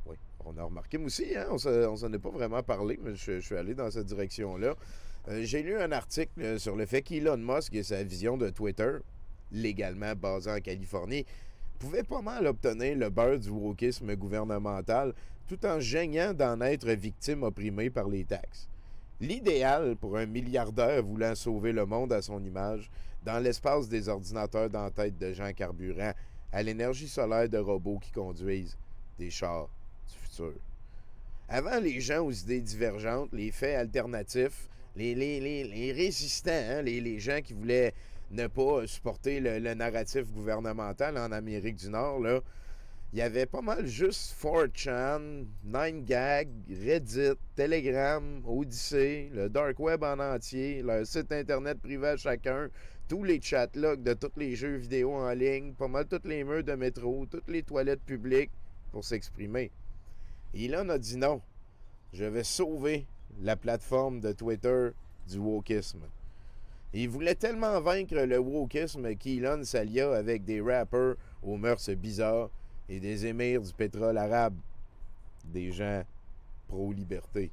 on a remarqué, moi aussi, hein, on ne s'en est pas vraiment parlé, mais je, je suis allé dans cette direction-là. Euh, j'ai lu un article euh, sur le fait qu'Elon Musk et sa vision de Twitter, légalement basée en Californie, pouvait pas mal obtenir le beurre du wokisme gouvernemental tout en geignant d'en être victime opprimée par les taxes. L'idéal pour un milliardaire voulant sauver le monde à son image, dans l'espace des ordinateurs dans la tête de gens carburants, à l'énergie solaire de robots qui conduisent des chars du futur. Avant, les gens aux idées divergentes, les faits alternatifs, les, les, les, les résistants, hein, les, les gens qui voulaient ne pas supporter le, le narratif gouvernemental en Amérique du Nord, là, il y avait pas mal juste four chan, nine gag, Reddit, Telegram, Odyssey, le Dark Web en entier, leur site internet privé à chacun, tous les chatlogs de tous les jeux vidéo en ligne, pas mal tous les murs de métro, toutes les toilettes publiques pour s'exprimer. Elon a dit non. Je vais sauver la plateforme de Twitter du wokisme. Il voulait tellement vaincre le wokisme qu'Elon s'allia avec des rappers aux mœurs bizarres et des émirs du pétrole arabe, des gens pro-liberté.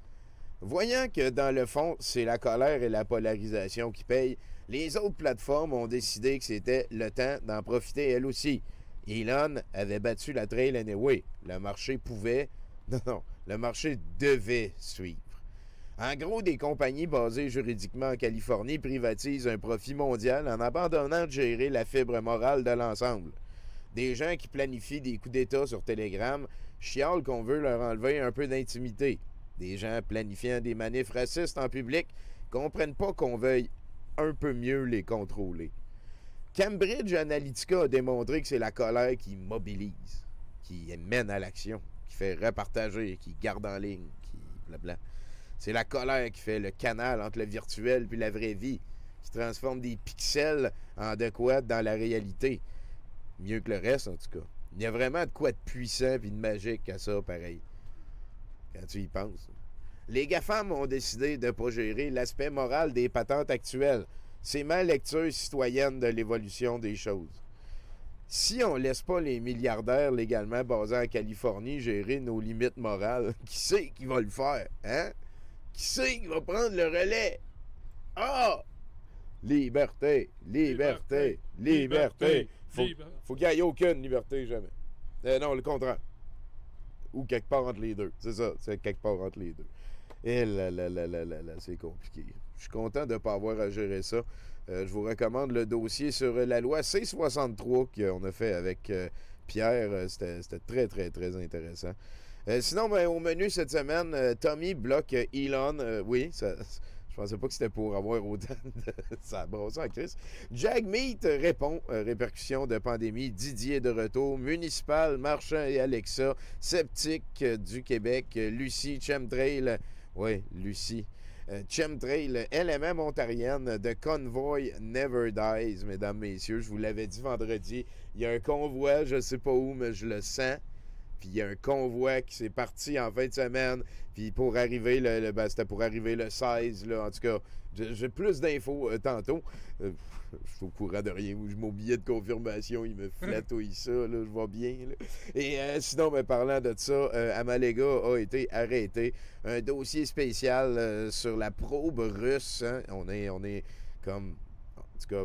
Voyant que dans le fond, c'est la colère et la polarisation qui payent, les autres plateformes ont décidé que c'était le temps d'en profiter elles aussi. Elon avait battu la trail anyway. Le marché pouvait... Non, non, le marché devait suivre. En gros, des compagnies basées juridiquement en Californie privatisent un profit mondial en abandonnant de gérer la fibre morale de l'ensemble. Des gens qui planifient des coups d'État sur Telegram chialent qu'on veut leur enlever un peu d'intimité. Des gens planifiant des manifs racistes en public comprennent pas qu'on veuille un peu mieux les contrôler. Cambridge Analytica a démontré que c'est la colère qui mobilise, qui mène à l'action, qui fait repartager, qui garde en ligne, qui blabla. C'est la colère qui fait le canal entre le virtuel puis la vraie vie, qui transforme des pixels en adéquats dans la réalité. Mieux que le reste, en tout cas. Il y a vraiment de quoi de puissant puis de magique à ça, pareil. Quand tu y penses. Les GAFAM ont décidé de ne pas gérer l'aspect moral des patentes actuelles. C'est ma lecture citoyenne de l'évolution des choses. Si on laisse pas les milliardaires légalement basés en Californie gérer nos limites morales, qui c'est qui va le faire, hein? Qui c'est qui va prendre le relais? Ah! Liberté, liberté, liberté. Faut, faut qu'il n'y ait aucune liberté, jamais. Euh, non, le contraire. Ou quelque part entre les deux. C'est ça, c'est quelque part entre les deux. Et là, là, là, là, là, là, c'est compliqué. Je suis content de ne pas avoir à gérer ça. Euh, je vous recommande le dossier sur la loi C soixante-trois qu'on a fait avec euh, Pierre. C'était, c'était très, très, très intéressant. Euh, sinon, ben, au menu cette semaine, euh, Tommy bloque euh, Elon. Euh, oui, ça... Je pensais pas que c'était pour avoir autant de... Ça a brossé en crise. Jagmeet répond. Euh, répercussions de pandémie. Didier de retour. Municipal, Marchand et Alexa. Sceptique euh, du Québec. Euh, Lucie, Chemtrail. Oui, Lucie. Euh, Chemtrail, L M M ontarienne de Convoy Never Dies, mesdames, messieurs. Je vous l'avais dit vendredi. Il y a un convoi, je sais pas où, mais je le sens. Puis il y a un convoi qui s'est parti en fin de semaine. Puis pour arriver, le, le, ben, c'était pour arriver le seize, là. En tout cas, j'ai plus d'infos euh, tantôt. Euh, je suis au courant de rien. Mon billet de confirmation, il me flatouille ça, là. Je vois bien, là. Et euh, sinon, ben, parlant de ça, euh, Amalega a été arrêté. Un dossier spécial euh, sur la probe russe. Hein. On est, on est comme... En tout cas,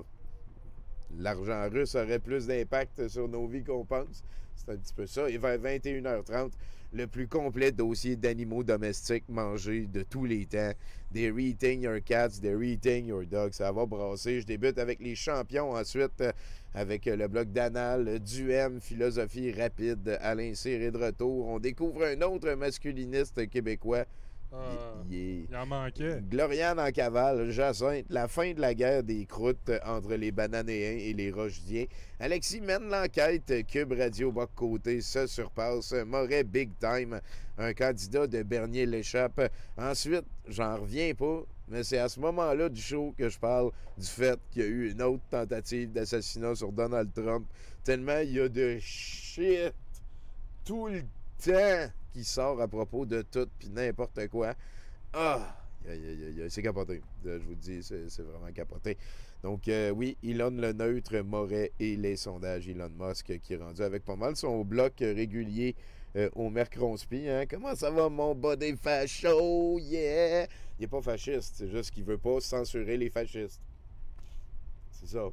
l'argent russe aurait plus d'impact sur nos vies qu'on pense. C'est un petit peu ça. Et vers vingt et une heures trente, le plus complet dossier d'animaux domestiques mangés de tous les temps. They're eating your cats, they're eating your dogs. Ça va brasser. Je débute avec les champions ensuite, avec le bloc d'Anal, Duhem, philosophie rapide. Alain Cyr est de retour. On découvre un autre masculiniste québécois. Ah, il, il, il en manquait. Gloriane en cavale, Jacinthe, la fin de la guerre des croûtes entre les Bananéens et les Rochediens. Alexis mène l'enquête, Cube Radio bas côté se surpasse. Moret big time, un candidat de Bernier l'échappe. Ensuite, j'en reviens pas, mais c'est à ce moment-là du show que je parle du fait qu'il y a eu une autre tentative d'assassinat sur Donald Trump. Tellement il y a de shit tout le temps qui sort à propos de tout puis n'importe quoi. Ah! C'est capoté. Je vous dis, c'est vraiment capoté. Donc, euh, oui, Elon le neutre, Moret et les sondages Elon Musk qui est rendu avec pas mal son bloc régulier euh, au Mercronspi. Hein? Comment ça va, mon body facho? Yeah! Il n'est pas fasciste, c'est juste qu'il veut pas censurer les fascistes. C'est ça.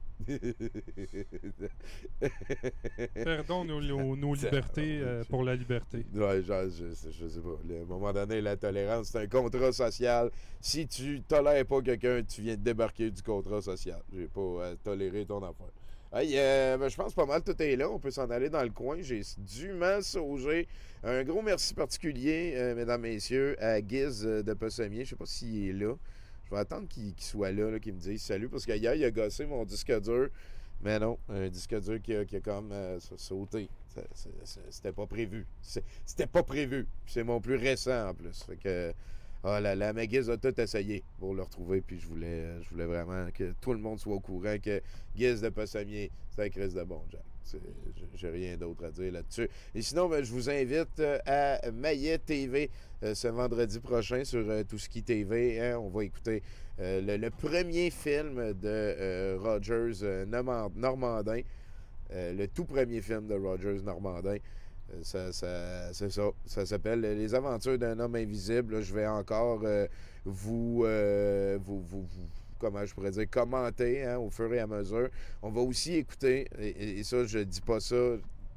Perdons nos, nos, nos libertés euh, pour la liberté. Ouais, genre, je, je sais pas. À un moment donné, la tolérance, c'est un contrat social. Si tu tolères pas quelqu'un, tu viens de débarquer du contrat social. J'ai pas à tolérer ton affaire. Hey, euh, ben, je pense pas mal tout est là. On peut s'en aller dans le coin. J'ai dûment saugé. Un gros merci particulier, euh, mesdames, messieurs, à Guiz de Pessemier. Je sais pas s'il est là. Je vais attendre qu'il qu'il soit là, là qu'il me dise salut, parce qu'hier, il a gossé mon disque dur. Mais non, un disque dur qui a, qui a comme euh, sauté. C'était pas prévu. C'était pas prévu. C'est mon plus récent en plus. Fait que oh là là, ma Guiz a tout essayé pour le retrouver. Puis je voulais, je voulais vraiment que tout le monde soit au courant que Guiz de Pessemier, c'est un Chris de bon Jack. J'ai rien d'autre à dire là-dessus. Et sinon, ben, je vous invite euh, à Maillet T V euh, ce vendredi prochain sur euh, Touski T V. Hein, on va écouter euh, le, le premier film de euh, Rogers euh, Normandin. Euh, le tout premier film de Rogers Normandin. Euh, ça, ça, c'est ça. Ça s'appelle Les aventures d'un homme invisible. Là, je vais encore euh, vous, euh, vous, vous, vous comment je pourrais dire, commenter hein, au fur et à mesure. On va aussi écouter, et, et ça, je dis pas ça,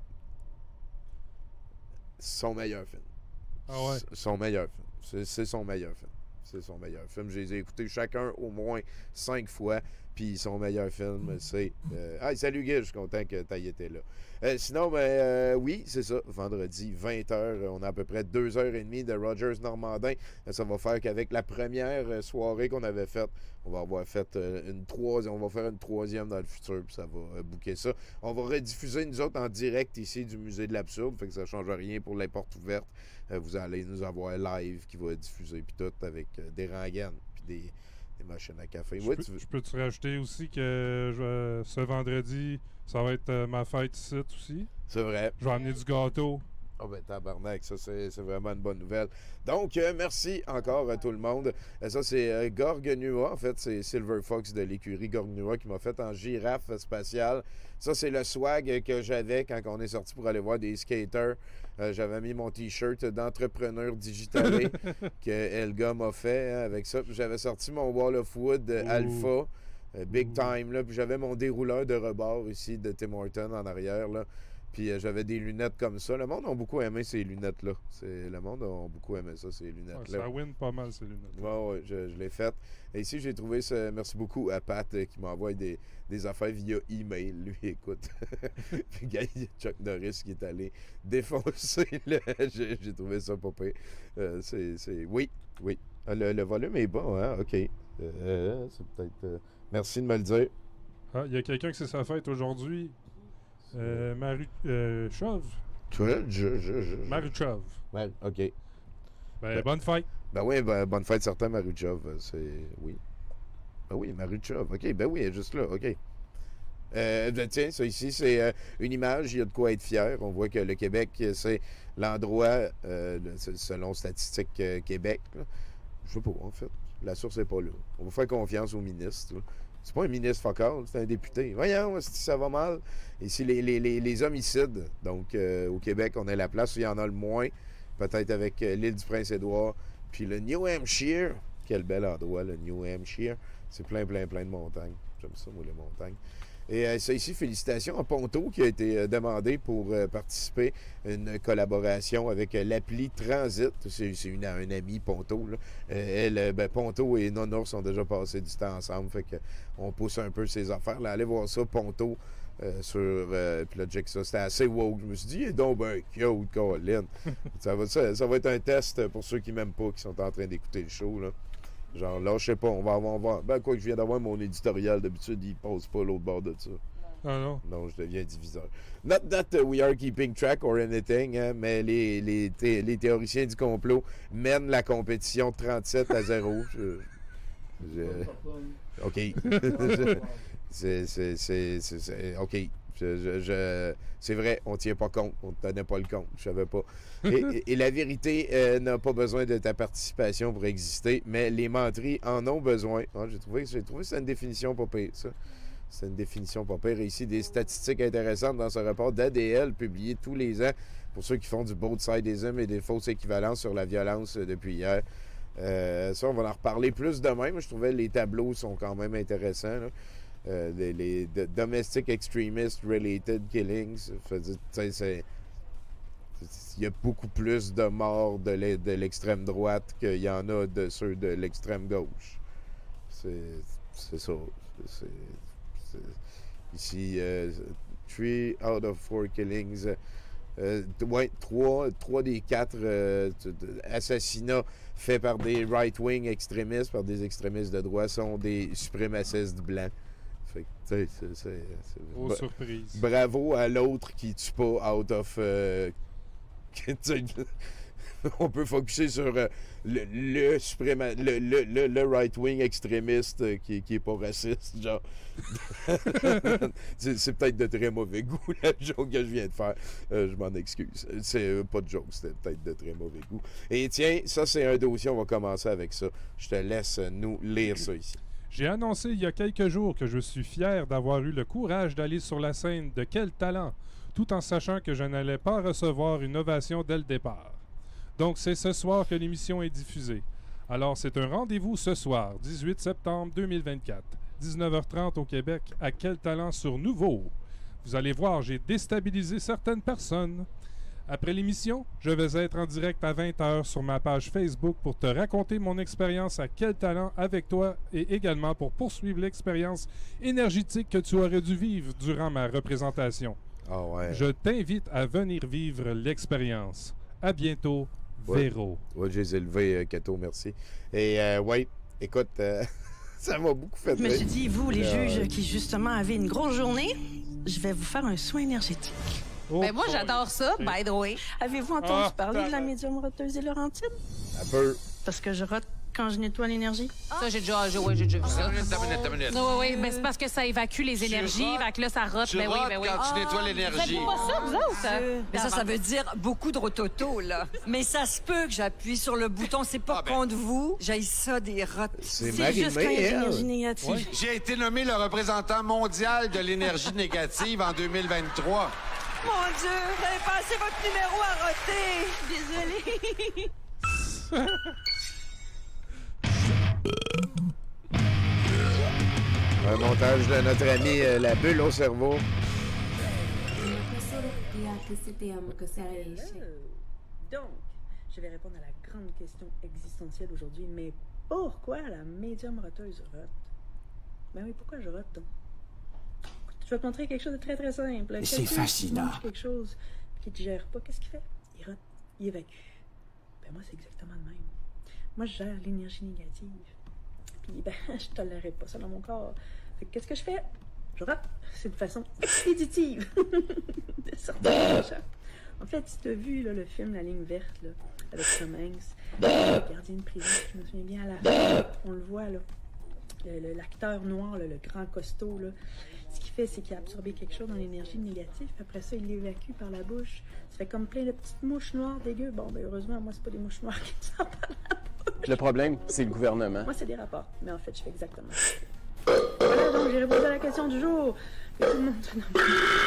son meilleur film. Ah ouais? Son meilleur film. C'est son meilleur film. C'est son meilleur film. Je les ai écoutés chacun au moins cinq fois. Puis son meilleur film, c'est... Euh... Ah, salut Guy, je suis content que tu aies été là. Euh, sinon, ben euh, oui, c'est ça. Vendredi, vingt heures, on a à peu près deux heures trente de Rogers Normandin. Ça va faire qu'avec la première soirée qu'on avait faite, on va avoir fait une troisième, on va faire une troisième dans le futur, puis ça va booker ça. On va rediffuser, nous autres, en direct ici du Musée de l'Absurde, fait que ça ne change rien pour les portes ouvertes. Euh, vous allez nous avoir live qui va diffuser, puis tout, avec euh, des rengaines, puis des... des machines à café. Je, Ouais, peux, tu veux... je peux te rajouter aussi que je, ce vendredi, ça va être euh, ma fête ici aussi. C'est vrai. Je vais amener du gâteau. Ah oh ben tabarnak, ça c'est vraiment une bonne nouvelle. Donc, euh, merci encore à tout le monde. Euh, ça c'est euh, Gorg Nua, en fait, c'est Silver Fox de l'écurie Gorg Nua qui m'a fait en girafe spatiale. Ça c'est le swag que j'avais quand on est sorti pour aller voir des skaters. Euh, j'avais mis mon t-shirt d'entrepreneur digitalé que Elga m'a fait hein, avec ça. Puis j'avais sorti mon Wall of Wood euh, Alpha, euh, Big Time, là. Puis j'avais mon dérouleur de rebord ici de Tim Hortons en arrière, là. Puis euh, j'avais des lunettes comme ça. Le monde a beaucoup aimé ces lunettes-là. Le monde a beaucoup aimé ça, ces lunettes-là. Ouais, ça win pas mal, ces lunettes. Oui, ouais, je, je l'ai fait. Et ici, j'ai trouvé ça. Merci beaucoup à Pat euh, qui m'envoie des, des affaires via email. Lui, écoute. Puis, gars, il y a Chuck Norris qui est allé défoncer. J'ai trouvé ça pas pire. Euh, c'est. Oui, oui. Le, le volume est bon, hein? OK. Euh, c'est peut-être. Euh... Merci de me le dire. Ah, il y a quelqu'un qui c'est sa fête aujourd'hui. Euh, Maru... Euh, Chauve. Tu vois, je, je, je. Maruchov. Ouais, OK. Ben, ben, bonne fête. Ben oui, ben, bonne fête, certain, Maruchov. C'est... Oui. Ben oui, Maruchov. OK, ben oui, juste là, OK. Euh, ben, tiens, ça ici, c'est euh, une image, il y a de quoi être fier. On voit que le Québec, c'est l'endroit, euh, selon Statistique euh, Québec, là. Je sais pas, en fait. La source n'est pas là. On va faire confiance au ministre, là. C'est pas un ministre focal, c'est un député. Voyons, si ça va mal. Ici, les, les, les, les homicides. Donc, euh, au Québec, on est la place où il y en a le moins. Peut-être avec euh, l'île du Prince-Édouard. Puis le New Hampshire. Quel bel endroit, le New Hampshire. C'est plein, plein, plein de montagnes. J'aime ça, moi, les montagnes. Et euh, ça ici, félicitations à Ponto qui a été euh, demandé pour euh, participer à une collaboration avec euh, l'appli Transit. C'est une, un ami, Ponto. Là. Euh, elle, ben, Ponto et Nonours ont déjà passé du temps ensemble. Fait que on pousse un peu ses affaires. Là, allez voir ça, Ponto. Euh, sur euh, puis là, check ça. C'était assez woke. Je me suis dit, il est donc ben cute, Colin. ça, va, ça, ça va être un test pour ceux qui m'aiment pas, qui sont en train d'écouter le show. Là. Genre, là, je sais pas, on va avoir... voir. Ben, quoi que je viens d'avoir mon éditorial, d'habitude, il passe pas l'autre bord de ça. Ah non? Non, je deviens diviseur. Not that uh, we are keeping track or anything, hein, mais les, les, thé les théoriciens du complot mènent la compétition trente-sept à zéro. Je, je... OK. c'est... OK. Je, je, je... C'est vrai, on ne tient pas compte. On ne tenait pas le compte. Je savais pas. Et, et, et la vérité euh, n'a pas besoin de ta participation pour exister, mais les menteries en ont besoin. Ah, j'ai trouvé, j'ai trouvé que c'est une définition pas pire, ça. C'est une définition pas pire. Et ici, des statistiques intéressantes dans ce rapport d'A D L publié tous les ans pour ceux qui font du both sideism et des fausses équivalences sur la violence euh, depuis hier. Euh, ça, on va en reparler plus demain. Moi, je trouvais que les tableaux sont quand même intéressants, là. Euh, les, les de, Domestic Extremist Related Killings. Il y a beaucoup plus de morts de l'extrême droite qu'il y en a de ceux de l'extrême gauche. C'est ça. C'est, c'est, ici, euh, three out of four killings. Euh, ouais, trois, trois des quatre euh, assassinats faits par des right-wing extrémistes, par des extrémistes de droite, sont des suprémacistes blancs. Fait que, c'est, c'est, c'est, oh, surprise. Bravo à l'autre qui tue pas out of... Euh, on peut focuser sur euh, le, le, supréma, le, le, le, le right-wing extrémiste euh, qui, qui est pas raciste, genre. c'est, c'est peut-être de très mauvais goût, la joke que je viens de faire. Euh, je m'en excuse. C'est euh, pas de joke, c'était peut-être de très mauvais goût. Et tiens, ça, c'est un dossier, on va commencer avec ça. Je te laisse nous lire ça ici. J'ai annoncé il y a quelques jours que je suis fier d'avoir eu le courage d'aller sur la scène de Quel talent, tout en sachant que je n'allais pas recevoir une ovation dès le départ. Donc c'est ce soir que l'émission est diffusée. Alors c'est un rendez-vous ce soir, dix-huit septembre deux mille vingt-quatre, dix-neuf heures trente au Québec, à Quel talent sur Nouveau. Vous allez voir, j'ai déstabilisé certaines personnes. Après l'émission, je vais être en direct à vingt heures sur ma page Facebook pour te raconter mon expérience à Quel talent avec toi et également pour poursuivre l'expérience énergétique que tu aurais dû vivre durant ma représentation. Oh ouais. Je t'invite à venir vivre l'expérience. À bientôt, Véro. Oui, ouais, j'ai élevé, euh, Cato, merci. Et euh, oui, écoute, euh, ça m'a beaucoup fait Je me suis dit, vous, les euh... juges qui justement avez une grosse journée, je vais vous faire un soin énergétique. Oh, ben moi, j'adore ça, by the way. Avez-vous entendu ah, parler de la médium roteuse et Laurentine? Un peu. Parce que je rote quand je nettoie l'énergie. Ça, j'ai déjà, j'ai, ouais, j'ai déjà vu ça. Minute, minute, minute. Oui, oui, mais c'est parce que ça évacue les énergies, fait que là, ça rote. Tu ben oui, rotes ben oui. quand tu nettoies l'énergie. Vous faites pas ça, vous autres? Mais ça, ça veut dire beaucoup de rototo, là. Mais ça se peut que j'appuie sur le bouton. C'est pas ah ben. contre vous. J'aille ça des rotes. C'est, c'est juste quand il y a l'énergie négative. Oui. J'ai été nommé le représentant mondial de l'énergie négative en deux mille vingt-trois. Mon Dieu, vous avez passé votre numéro à roter. Désolée. Un montage de notre ami euh, La Bulle au cerveau. Donc, je vais répondre à la grande question existentielle aujourd'hui. Mais pourquoi la médium roteuse rote? Ben oui, pourquoi je rote donc? Je vais te montrer quelque chose de très très simple. C'est fascinant. Quelque chose qui ne digère pas, qu'est-ce qu'il fait? Il rote, il évacue. Ben moi, c'est exactement le même. Moi, je gère l'énergie négative. Puis, ben, je tolérerai pas ça dans mon corps. Fait que qu'est-ce que je fais? Je rote. C'est de façon expéditive de sortir de champ. En fait, si tu as vu là, le film La Ligne verte là, avec Tom Hanks, le gardien de prison, je me souviens bien à la fin, on le voit là. Le, le, l'acteur noir, là, le grand costaud, là, ce qu'il fait, c'est qu'il a absorbé quelque chose dans l'énergie négative, puis après ça, il l'évacue par la bouche. Ça fait comme plein de petites mouches noires dégueu. Bon, ben heureusement, moi, c'est pas des mouches noires qui me sortent par la bouche. Le problème, c'est le gouvernement. Moi, c'est des rapports. Mais en fait, je fais exactement ça. Voilà, donc j'ai répondu à la question du jour. Et tout le monde se demande.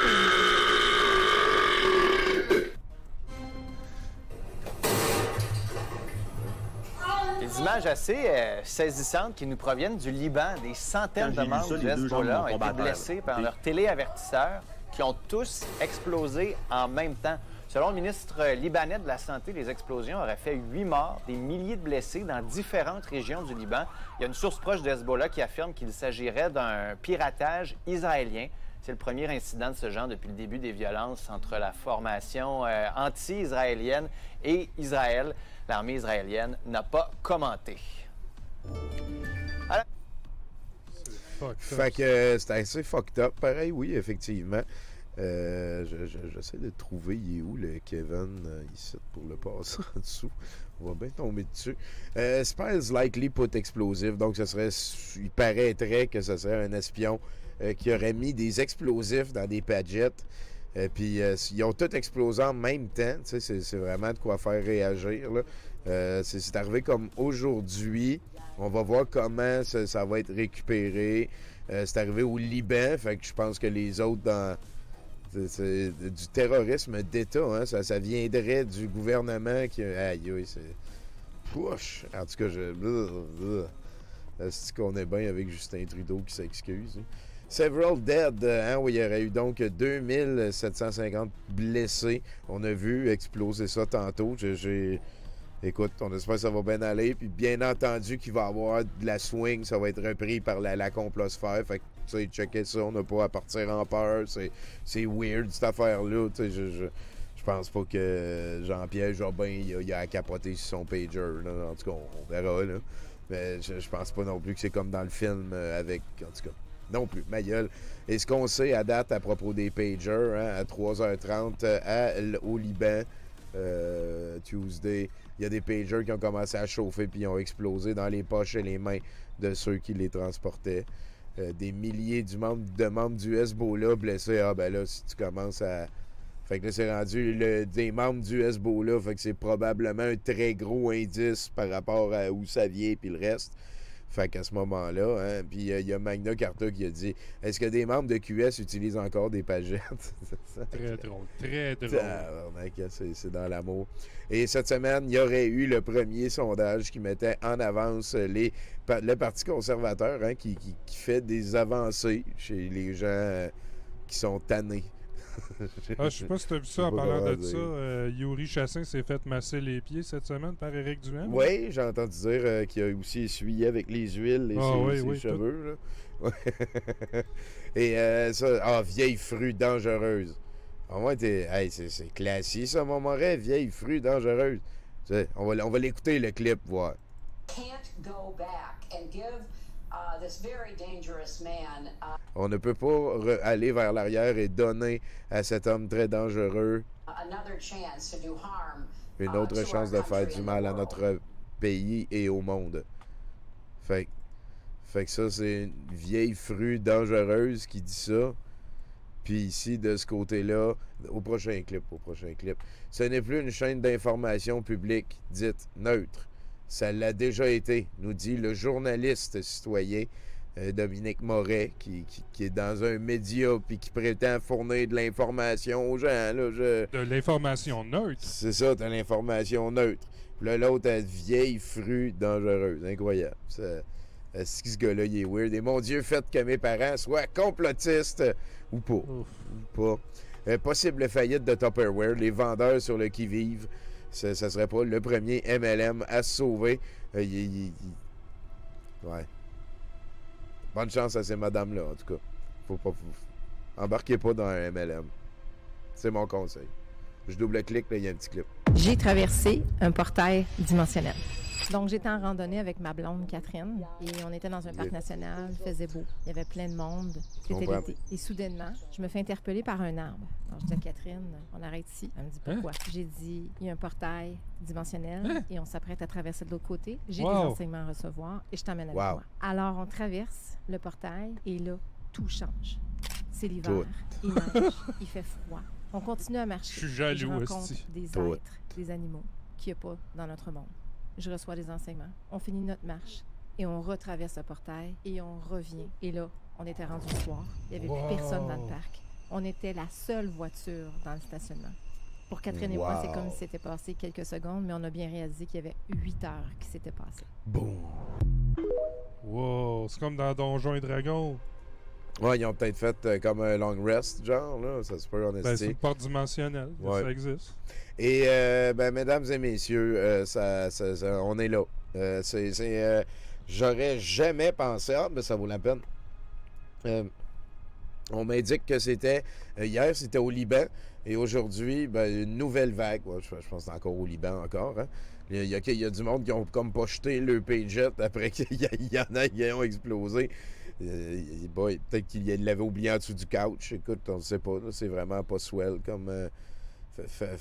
Des images assez euh, saisissantes qui nous proviennent du Liban. Des centaines de membres du Hezbollah ont été blessés par leurs téléavertisseurs qui ont tous explosé en même temps. Selon le ministre libanais de la Santé, les explosions auraient fait huit morts, des milliers de blessés dans différentes régions du Liban. Il y a une source proche de Hezbollah qui affirme qu'il s'agirait d'un piratage israélien. C'est le premier incident de ce genre depuis le début des violences entre la formation euh, anti-israélienne et Israël. L'armée israélienne n'a pas commenté. Alors... Fait que euh, c'est assez fucked up. Pareil, oui, effectivement. Euh, je- je- J'essaie de trouver, il est où le Kevin euh, ici pour le passer en dessous. On va bien tomber dessus. Euh, Spies likely put explosive, donc ce serait, il paraîtrait que ce serait un espion euh, qui aurait mis des explosifs dans des Padgett. Euh, puis euh, ils ont tout explosé en même temps. Tu sais, c'est c'est vraiment de quoi faire réagir, là. Euh, c'est c'est arrivé comme aujourd'hui. On va voir comment ça, ça va être récupéré. Euh, c'est arrivé au Liban, fait que je pense que les autres dans c'est- c'est du terrorisme d'État, hein, ça, ça viendrait du gouvernement qui. Aïe, aïe, c'est. Pouche! En tout cas, je. Est-ce qu'on est bien avec Justin Trudeau qui s'excuse? hein? Several dead, hein, où il y aurait eu donc deux mille sept cent cinquante blessés. On a vu exploser ça tantôt. J'ai- J'ai. Écoute, on espère que ça va bien aller. Puis bien entendu qu'il va y avoir de la swing. Ça va être repris par la, la complosphère. Fait que, tu sais, checker ça. On n'a pas à partir en peur. C'est c'est weird, cette affaire-là. Tu sais, je, je, je pense pas que Jean-Pierre Jobin, il a, il a à capoter sur son pager. Là. En tout cas, on, on verra, là. Mais je, je pense pas non plus que c'est comme dans le film euh, avec... En tout cas, non plus, ma gueule. Et ce qu'on sait à date à propos des pagers, hein, à trois heures trente euh, à, l- au Liban, euh, Tuesday, il y a des pagers qui ont commencé à chauffer puis ont explosé dans les poches et les mains de ceux qui les transportaient. Euh, des milliers du membre, de membres du Hezbollah blessés. Ah ben là, si tu commences à... Fait que là, c'est rendu le, des membres du Hezbollah, fait que c'est probablement un très gros indice par rapport à où ça vient puis le reste. Fait qu'à ce moment-là, hein, puis il y a Magna Carta qui a dit « Est-ce que des membres de Q S utilisent encore des pagettes? » Très drôle, très drôle. Tabarnak, C'est c'est dans l'amour. Et cette semaine, il y aurait eu le premier sondage qui mettait en avance les, pa- le Parti conservateur, hein, qui, qui- qui fait des avancées chez les gens euh, qui sont tannés. Ah, je sais pas si tu as vu ça en Je sais pas parlant comment de ça. dire. euh, Yuri Chassin s'est fait masser les pieds cette semaine par Éric Duhem. Oui, j'ai entendu dire euh, qu'il a aussi essuyé avec les huiles les, Ah ses, oui, ses oui, cheveux. Là. Ouais. Et euh, ça, ah, vieille frue dangereuse. Ah, ouais, t'es- hey, c'est c'est classique ça, mon Moret, vieille frue dangereuse. Tu sais, on va, on va l'écouter le clip, voir. Can't go back and give uh, this very dangerous man uh, On ne peut pas re- aller vers l'arrière et donner à cet homme très dangereux another chance to do harm. une uh, autre to chance our de faire country du and mal the à world. notre pays et au monde. Fait, que- fait que ça, c'est une vieille frue dangereuse qui dit ça. Puis ici, de ce côté-là, au prochain clip, au prochain clip, ce n'est plus une chaîne d'information publique dite neutre. Ça l'a déjà été, nous dit le journaliste citoyen euh, Dominique Moret, qui, qui- qui est dans un média puis qui prétend fournir de l'information aux gens. Là, je... De l'information neutre. C'est ça, t'as l'information neutre. Puis là, l'autre, elle vieille frue dangereuse. Incroyable. Ça, est-ce que ce gars-là, il est weird? Et mon Dieu, faites que mes parents soient complotistes ou pas. Ou pas. Euh, possible faillite de Tupperware. Les vendeurs sur le qui-vive. Ça, ça serait pas le premier M L M à se sauver. Euh, il- il- il- Ouais. Bonne chance à ces madames-là, en tout cas. Faut pas... faut- Embarquez pas dans un M L M. C'est mon conseil. Je double-clique, là, il y a un petit clip. J'ai traversé un portail dimensionnel. Donc, j'étais en randonnée avec ma blonde Catherine et on était dans un parc Yeah. national, il faisait beau, il y avait plein de monde, Je c'était comprends. l'été. Et soudainement, je me fais interpeller par un arbre. Alors, je dis à Catherine, on arrête ici. Elle me dit pourquoi. J'ai dit, il y a un portail dimensionnel Hein? et on s'apprête à traverser de l'autre côté. J'ai Wow. des enseignements à recevoir et je t'emmène avec Wow. moi. Alors, on traverse le portail et là, tout change. C'est l'hiver, Tout. il neige, il fait froid. On continue à marcher. Je suis jaloux, Et je rencontre esti. des Tout. êtres, des animaux qu'il n'y a pas dans notre monde. Je reçois des enseignements. On finit notre marche et on retraverse le portail et on revient. Et là, on était rendu le soir. Il n'y avait Wow. plus personne dans le parc. On était la seule voiture dans le stationnement. Pour Catherine et moi, c'est Wow. comme si c'était passé quelques secondes, mais on a bien réalisé qu'il y avait huit heures qui s'étaient passées. Boum. Wow, c'est comme dans Donjons et Dragons. Ouais, ils ont peut-être fait euh, comme un long rest, genre, là. Ça se peut, en Ben, c'est esti. une porte dimensionnelle. Ouais. Ça existe. Et, euh, ben, mesdames et messieurs, euh, ça, ça- ça- on est là. Euh, c'est, c'est, euh, j'aurais jamais pensé, ah, mais ça vaut la peine. Euh, on m'indique que c'était, euh, hier, c'était au Liban, et aujourd'hui, ben, une nouvelle vague. Ouais, je, je pense que c'est encore au Liban, encore. Hein. Il, y a, il y a du monde qui ont comme pas jeté le Paget après qu'il y, a- il y en a qui ont explosé. euh, boy, peut-être qu'il l'avait oublié en dessous du couch. Écoute, on ne sait pas. C'est vraiment pas swell comme... Euh, fait, fait,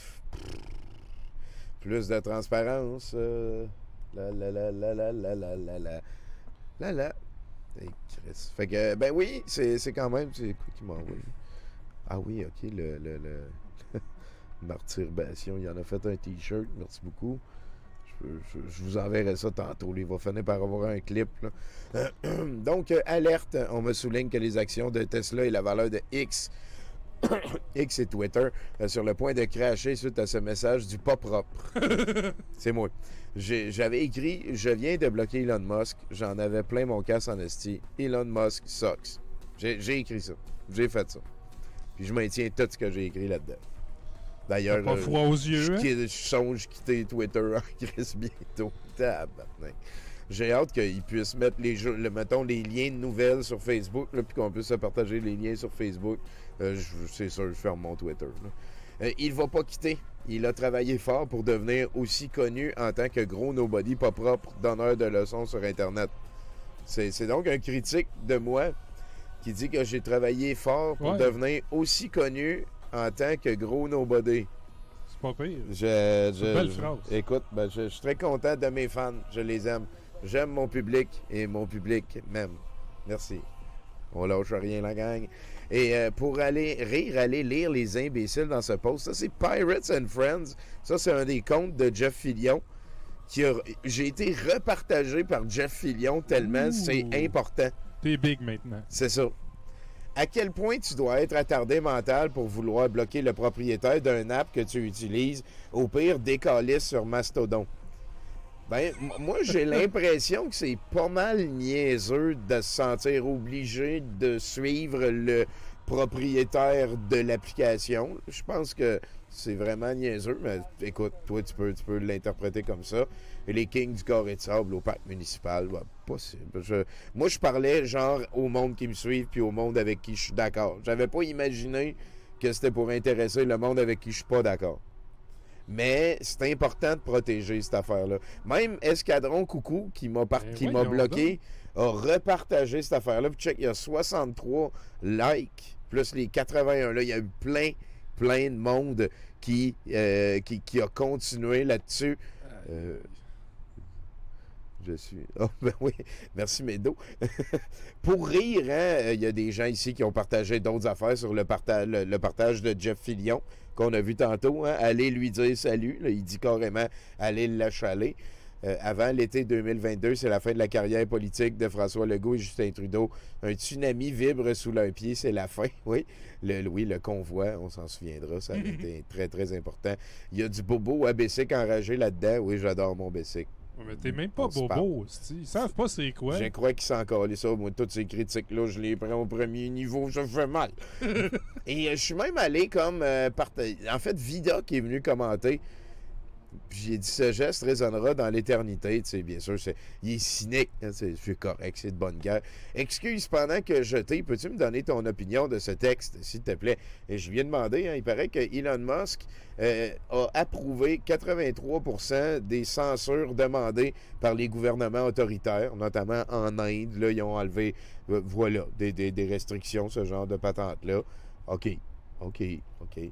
plus de transparence. Euh, la la la la la la la la la la la. Hey, Chris. Fait que, ben oui, c'est quand même... C'est quoi qui m'a envoyé? Ah oui, OK, le... le, le... Martyrbation, il en a fait un T-shirt. Merci beaucoup. Je, je, je vous enverrai ça tantôt. Il va finir par avoir un clip. Là. Donc, euh, alerte. On me souligne que les actions de Tesla et la valeur de X, X et Twitter, euh, sur le point de cracher suite à ce message du pas propre. C'est moi. J'avais écrit « Je viens de bloquer Elon Musk. J'en avais plein mon casse en esti. Elon Musk sucks. » J'ai écrit ça. J'ai fait ça. Puis je maintiens tout ce que j'ai écrit là-dedans. D'ailleurs, pas froid aux yeux, je, hein? je songe quitter Twitter en crise bientôt. J'ai hâte qu'ils puissent mettre les jeux, le, mettons, les liens de nouvelles sur Facebook, puis qu'on puisse se partager les liens sur Facebook. Euh, C'est sûr, je ferme mon Twitter. Euh, il va pas quitter. Il a travaillé fort pour devenir aussi connu en tant que gros nobody pas propre, donneur de leçons sur Internet. C'est donc un critique de moi qui dit que j'ai travaillé fort pour ouais. devenir aussi connu en tant que gros nobody. C'est pas pire. Je, je, belle phrase. Écoute, ben, je, je suis très content de mes fans. Je les aime. J'aime mon public et mon public m'aime. Merci. On lâche rien, la gang. Et euh, pour aller rire, aller lire les imbéciles dans ce post, ça, c'est Pirates and Friends. Ça, c'est un des comptes de Jeff Fillion. J'ai été repartagé par Jeff Fillion tellement c'est important. T'es big maintenant. C'est ça. À quel point tu dois être attardé mental pour vouloir bloquer le propriétaire d'un app que tu utilises, au pire, décalisse sur Mastodon? Ben, moi, j'ai l'impression que c'est pas mal niaiseux de se sentir obligé de suivre le propriétaire de l'application. Je pense que c'est vraiment niaiseux, mais écoute, toi, tu peux, tu peux l'interpréter comme ça. Et les Kings du Carré de Sable au parc municipal, ben, possible. Je, moi, je parlais genre au monde qui me suivent puis au monde avec qui je suis d'accord. J'avais pas imaginé que c'était pour intéresser le monde avec qui je suis pas d'accord. Mais c'est important de protéger cette affaire-là. Même Escadron Coucou, qui m'a ben qui m'a bloqué, a repartagé cette affaire-là. Puis check, il y a soixante-trois likes, plus les quatre-vingt-un. Là, il y a eu plein, plein de monde qui, euh, qui, qui a continué là-dessus. Euh, je suis... Oh, ben oui, merci Médo. Pour rire, hein, il y a des gens ici qui ont partagé d'autres affaires sur le, parta le, le partage de Jeff Fillion, qu'on a vu tantôt. Hein. Allez lui dire salut. Là, il dit carrément allez l'achaler. Euh, avant l'été deux mille vingt-deux, c'est la fin de la carrière politique de François Legault et Justin Trudeau. Un tsunami vibre sous leurs pieds, c'est la fin. Oui, le, oui, le convoi, on s'en souviendra, ça a été très, très important. Il y a du bobo à Bessic enragé là-dedans. Oui, j'adore mon Bessic. Mais t'es même pas bobo, ils savent pas c'est quoi. Je crois qu'ils s'en calent ça. Moi, toutes ces critiques-là, je les prends au premier niveau, ça fait mal. Et euh, je suis même allé comme... Euh, part... En fait, Vida qui est venu commenter, puis j'ai dit, ce geste résonnera dans l'éternité. Tu sais, bien sûr, c'est, il est cynique. Hein, c'est correct, c'est de bonne guerre. Excuse, pendant que je t'ai, peux-tu me donner ton opinion de ce texte, s'il te plaît? Et je viens de demander, hein, il paraît que Elon Musk euh, a approuvé quatre-vingt-trois pour cent des censures demandées par les gouvernements autoritaires, notamment en Inde. Là, ils ont enlevé, euh, voilà, des, des, des restrictions, ce genre de patente-là. OK, OK, OK.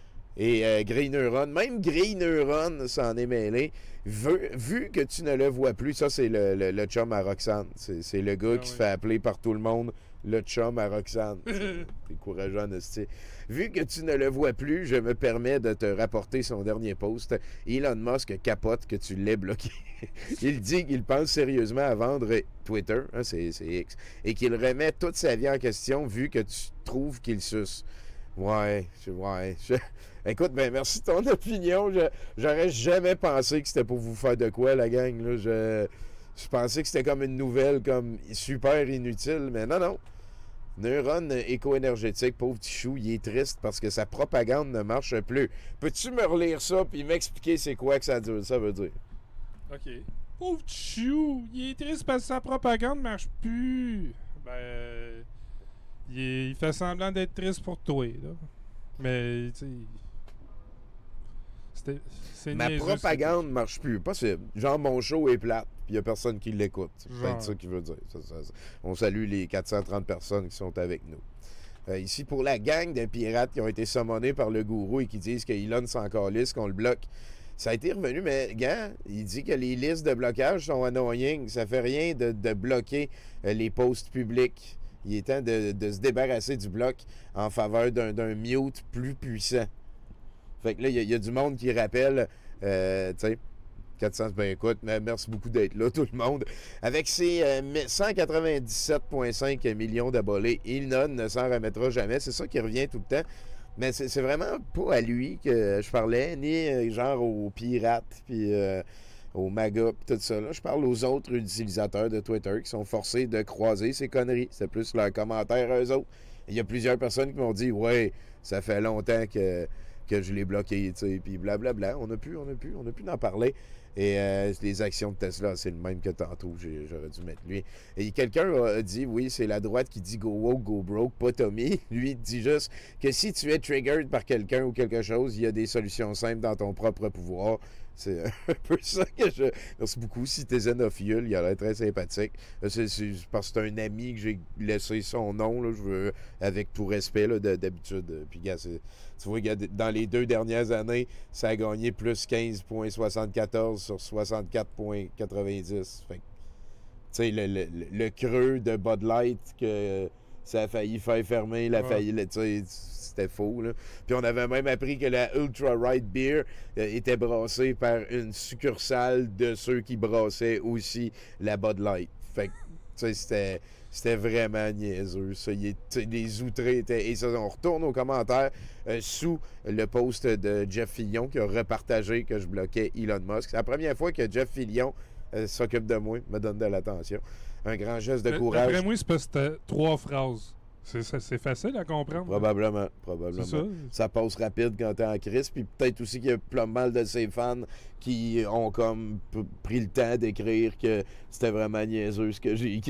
Et euh, Grey Neuron, même Grey Neuron s'en est mêlé. Vu, vu que tu ne le vois plus, ça c'est le, le, le chum à Roxane. C'est le gars ah, qui oui. se fait appeler par tout le monde le chum à Roxane. C'est courageux, hostie. Vu que tu ne le vois plus, je me permets de te rapporter son dernier post. Elon Musk capote que tu l'aies bloqué. Il dit qu'il pense sérieusement à vendre Twitter, hein, c'est X, et qu'il remet toute sa vie en question vu que tu trouves qu'il suce. Ouais, ouais. Je... Écoute, ben merci de ton opinion. J'aurais jamais pensé que c'était pour vous faire de quoi, la gang. Là. Je, je pensais que c'était comme une nouvelle comme super inutile, mais non, non. Neurone éco-énergétique, pauvre petit chou, il est triste parce que sa propagande ne marche plus. Peux-tu me relire ça puis m'expliquer c'est quoi que ça, ça veut dire? OK. Pauvre petit chou, il est triste parce que sa propagande ne marche plus. Ben... Il, est, il fait semblant d'être triste pour toi, là. Mais, tu sais... C'était- c'est Ma niaiseux, propagande marche plus. Possible. Genre, mon show est plate, puis il n'y a personne qui l'écoute. C'est Genre. peut-être ça qu'il veut dire. Ça, ça, ça. On salue les quatre cent trente personnes qui sont avec nous. Euh, ici, pour la gang de pirates qui ont été summonés par le gourou et qui disent que Elon s'en calisse, qu'on le bloque, ça a été revenu, mais gars, il dit que les listes de blocage sont annoying. Ça fait rien de, de bloquer euh, les posts publics. Il est temps de, de se débarrasser du bloc en faveur d'un d'un mute plus puissant. Fait que là, il y, a- il y a du monde qui rappelle, euh, tu sais, quatre cents, ben écoute, mais merci beaucoup d'être là, tout le monde. Avec ses euh, cent quatre-vingt-dix-sept virgule cinq millions d'abonnés, Elon ne s'en remettra jamais. C'est ça qui revient tout le temps. Mais c'est c'est vraiment pas à lui que je parlais, ni euh, genre aux pirates, puis euh, aux MAGA, puis tout ça. Là. Je parle aux autres utilisateurs de Twitter qui sont forcés de croiser ces conneries. C'est plus leurs commentaires eux autres. Il y a plusieurs personnes qui m'ont dit « Ouais, ça fait longtemps que, que je l'ai bloqué, tu sais, puis blablabla. » On a pu, on a pu, on a pu en parler. Et euh, les actions de Tesla, c'est le même que tantôt. J'ai- J'aurais dû mettre lui. Et quelqu'un a dit, oui, c'est la droite qui dit go woke, go broke, pas Tommy. Lui, il dit juste que si tu es triggered par quelqu'un ou quelque chose, il y a des solutions simples dans ton propre pouvoir. C'est un peu ça que je... Merci beaucoup. Si t'es xénophile, il a l'air très sympathique. Euh, C'est c'est parce que c'est un ami que j'ai laissé son nom, là, je veux, avec tout respect là, de- d'habitude. Puis, gars, c'est- tu vois, gars, dans les deux dernières années, ça a gagné plus quinze virgule soixante-quatorze sur soixante-quatre virgule quatre-vingt-dix. Fait que, tu sais, le, le- le- le creux de Bud Light que ça a failli faire fermer, la Ouais. failli, tu sais, c'était faux, là. Puis on avait même appris que la Ultra Right Beer euh, était brassée par une succursale de ceux qui brassaient aussi la Bud Light. Fait que, tu sais, c'était... C'était vraiment niaiseux. Ça. Il est- tu sais, les outrés étaient... Et ça, on retourne aux commentaires euh, sous le post de Jeff Fillion qui a repartagé que je bloquais Elon Musk. C'est la première fois que Jeff Fillion euh, s'occupe de moi, me donne de l'attention. Un grand geste de Mais courage. D'après moi, c'est parce que c'était trois phrases. C'est ça- c'est facile à comprendre. Probablement, probablement. C'est ça. Ça passe rapide quand t'es en crise. Puis peut-être aussi qu'il y a plein mal de ses fans qui ont comme p- pris le temps d'écrire que c'était vraiment niaiseux ce que j'ai écrit.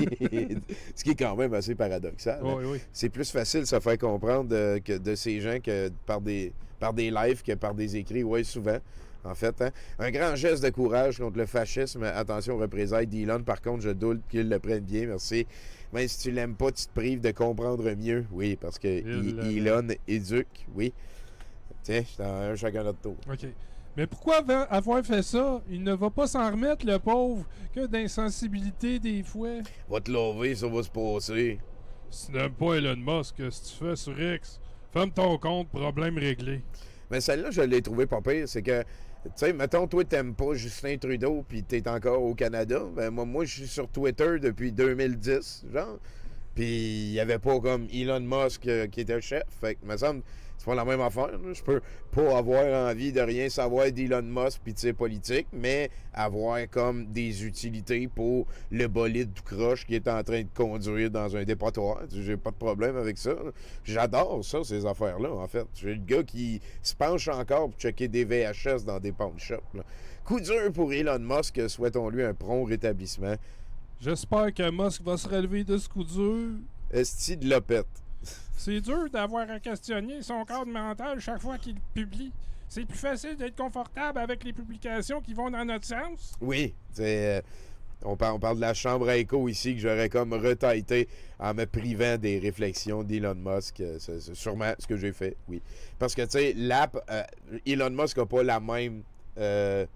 Ce qui est quand même assez paradoxal. hein. Oui, oui. C'est plus facile de se faire comprendre euh, que de ces gens que par des, par des lives que par des écrits. Oui, souvent. En fait, hein. Un grand geste de courage contre le fascisme. Attention aux représailles d'Elon. Par contre, je doute qu'il le prenne bien. Merci. Même si tu l'aimes pas, tu te prives de comprendre mieux. Oui, parce que Il I- Elon éduque. Oui. Tiens, je t'en un chacun notre tour. OK. Mais pourquoi ava- avoir fait ça? Il ne va pas s'en remettre, le pauvre, que d'insensibilité des fois. Va te laver, ça va se passer. Si tu n'aimes pas Elon Musk, qu'est-ce que tu fais sur X? Ferme ton compte, problème réglé. Mais celle-là, je l'ai trouvé pas pire. C'est que, tu sais, mettons, toi, t'aimes pas Justin Trudeau puis t'es encore au Canada. Ben, moi, moi je suis sur Twitter depuis deux mille dix, genre. Puis il y avait pas comme Elon Musk euh, qui était chef. Fait que, me semble, c'est pas la même affaire. là. Je peux pas avoir envie de rien savoir d'Elon Musk puis de ses politiques, mais avoir comme des utilités pour le bolide tout croche qui est en train de conduire dans un dépotoir. J'ai pas de problème avec ça. là. J'adore ça, ces affaires-là, en fait. J'ai le gars qui se penche encore pour checker des V H S dans des pawn shops. là. Coup dur pour Elon Musk. Souhaitons-lui un prompt rétablissement. J'espère que Musk va se relever de ce coup dur. Esti de lopette. C'est dur d'avoir à questionner son cadre mental chaque fois qu'il publie. C'est plus facile d'être confortable avec les publications qui vont dans notre sens. Oui, c'est... euh, on, parle, on parle de la chambre à écho ici que j'aurais comme retaillé en me privant des réflexions d'Elon Musk. Euh, C'est, c'est sûrement ce que j'ai fait, oui. Parce que, tu sais, l'app, euh, Elon Musk n'a pas la même... Euh,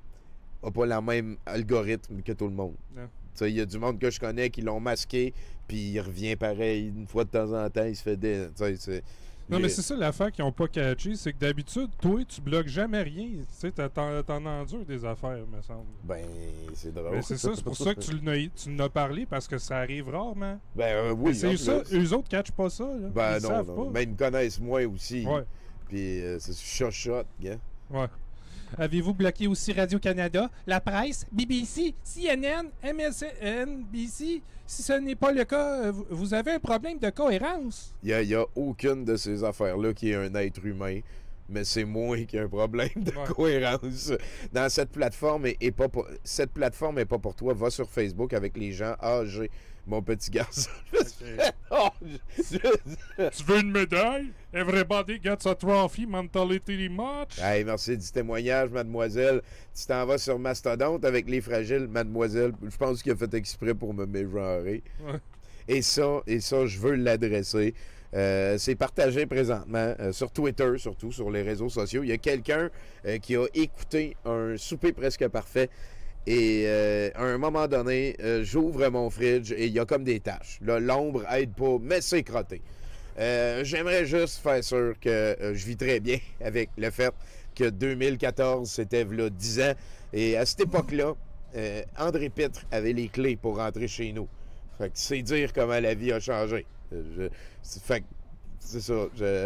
a pas la même algorithme que tout le monde. Non. Tu sais, il y a du monde que je connais qui l'ont masqué, puis il revient pareil une fois de temps en temps, il se fait des... tu sais, c'est- Non, le- mais c'est ça l'affaire qu'ils n'ont pas catché, c'est que d'habitude, toi, tu bloques jamais rien. Tu sais, t'en- t'en t'en endures des affaires, me semble. Ben, c'est drôle. Mais c'est ça, c'est pour ça que tu l'as- tu en as parlé, parce que ça arrive rarement. Ben euh, oui. Mais c'est en ça, plus. eux autres ne catchent pas ça. Là. Ben Ils non, savent non. pas. Ben, ils me connaissent moi aussi. Ouais. Puis euh, c'est shot-shot, gars. Ouais. Avez-vous bloqué aussi Radio-Canada, la presse, B B C, C N N, M S N B C? Si ce n'est pas le cas, vous- vous avez un problème de cohérence. Il n'y a, il y a aucune de ces affaires-là qui est un être humain. mais c'est moi qui ai un problème de Ouais. cohérence dans cette plateforme et, et pas pour, cette plateforme n'est pas pour toi. Va sur Facebook avec les gens âgés, mon petit garçon. Oh, je- je- Tu veux une médaille? Everybody gets a trophy, mentality match. Hey, merci du témoignage, mademoiselle. Tu t'en vas sur Mastodonte avec les fragiles, mademoiselle. Je pense qu'il a fait exprès pour me mégenrer. Ouais. Et ça, et ça, je veux l'adresser. Euh, c'est partagé présentement euh, sur Twitter, surtout sur les réseaux sociaux. Il y a quelqu'un euh, qui a écouté un souper presque parfait et euh, à un moment donné, euh, j'ouvre mon fridge et il y a comme des taches. Là, l'ombre aide pas, mais c'est crotté. Euh, J'aimerais juste faire sûr que euh, je vis très bien avec le fait que deux mille quatorze, c'était là dix ans. Et à cette époque-là, euh, André Pitre avait les clés pour rentrer chez nous. Fait que c'est dire comment la vie a changé. Je, c'est- fait que c'est ça. Je,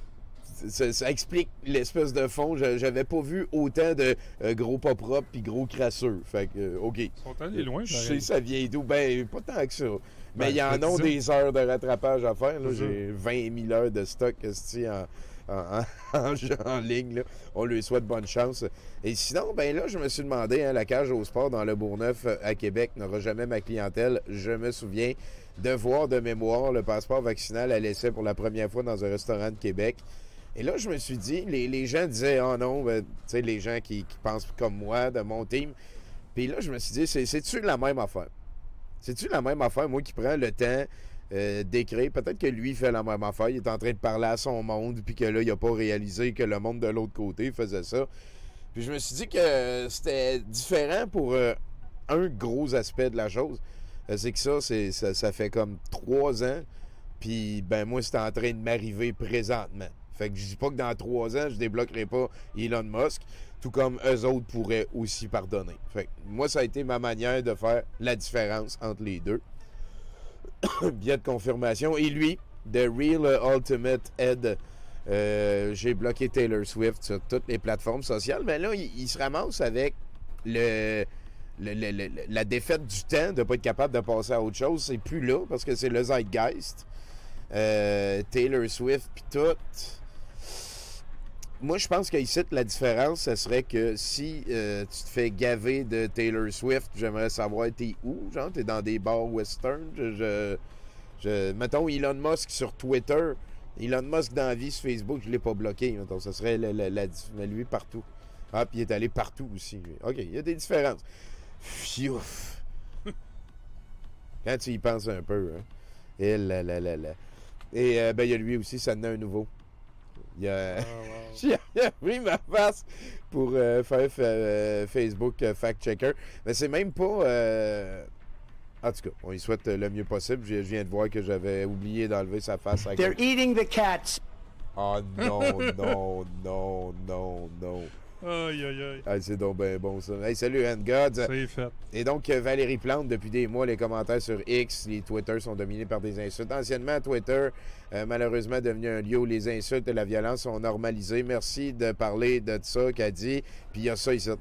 ça, ça explique l'espèce de fond. Je- J'avais pas vu autant de euh, gros pas propres puis gros crasseux. Fait que, euh, OK. Ils sont allés loin, Je pareil. sais, ça vient d'où? Ben, pas tant que ça. Mais Ben, il y en je te a disais. des heures de rattrapage à faire. là. C'est ça. J'ai vingt mille heures de stock esti, en, en, en, en- en ligne. Là. On lui souhaite bonne chance. Et sinon, ben là, je me suis demandé, hein, la cage au sport dans le Bourgneuf euh, à Québec n'aura jamais ma clientèle. Je me souviens de voir de mémoire le passeport vaccinal à l'essai pour la première fois dans un restaurant de Québec. Et là, je me suis dit, les, les gens disaient, oh non, ben, tu sais, les gens qui, qui pensent comme moi, de mon team. Puis là, je me suis dit, c'est- c'est-tu la même affaire? C'est-tu la même affaire, moi qui prends le temps euh, d'écrire? Peut-être que lui fait la même affaire. Il est en train de parler à son monde, puis que là, il n'a pas réalisé que le monde de l'autre côté faisait ça. Puis je me suis dit que c'était différent pour euh, un gros aspect de la chose. Euh, c'est que ça, c'est ça, ça fait comme trois ans. Puis ben moi, c'est en train de m'arriver présentement. Fait que je dis pas que dans trois ans, je débloquerai pas Elon Musk, tout comme eux autres pourraient aussi pardonner. Fait que moi, ça a été ma manière de faire la différence entre les deux. Billet de confirmation. Et lui, The Real Ultimate Head, euh, j'ai bloqué Taylor Swift sur toutes les plateformes sociales, mais là, il, il se ramasse avec le, le- le- le- la défaite du temps de ne pas être capable de passer à autre chose. C'est plus là, parce que c'est le zeitgeist. Euh, Taylor Swift, puis tout. Moi, je pense qu'ici, la différence, ce serait que si euh, tu te fais gaver de Taylor Swift, j'aimerais savoir, t'es où? Genre, t'es dans des bars western? Je, je, je- mettons, Elon Musk sur Twitter. Elon Musk dans la vie sur Facebook, je l'ai pas bloqué. Mettons, ce serait la, la, la- mais lui, partout. Ah, puis il est allé partout aussi. Lui. OK, il y a des différences. Fiouf. Quand tu y penses un peu, hein. Et là, là, là, là. Et euh, ben, il y a lui aussi, ça en a un nouveau. Il a, il a- il a pris ma face pour euh, faire fa- euh, Facebook euh, fact-checker. Mais c'est même pas... euh, En tout cas, on y souhaite le mieux possible. Je, je viens de voir que j'avais oublié d'enlever sa face. À They're eating the cats. Oh non, non, non, non, non. Aïe, aïe, aïe. Ah, c'est donc bien bon ça. Hey, salut, Hand Gods. C'est fait. Et donc, euh, Valérie Plante, depuis des mois, les commentaires sur X, les Twitter sont dominés par des insultes. Anciennement, Twitter, euh, malheureusement, devenu un lieu où les insultes et la violence sont normalisées. Merci de parler de ça qu'a dit. Puis il y a ça ici.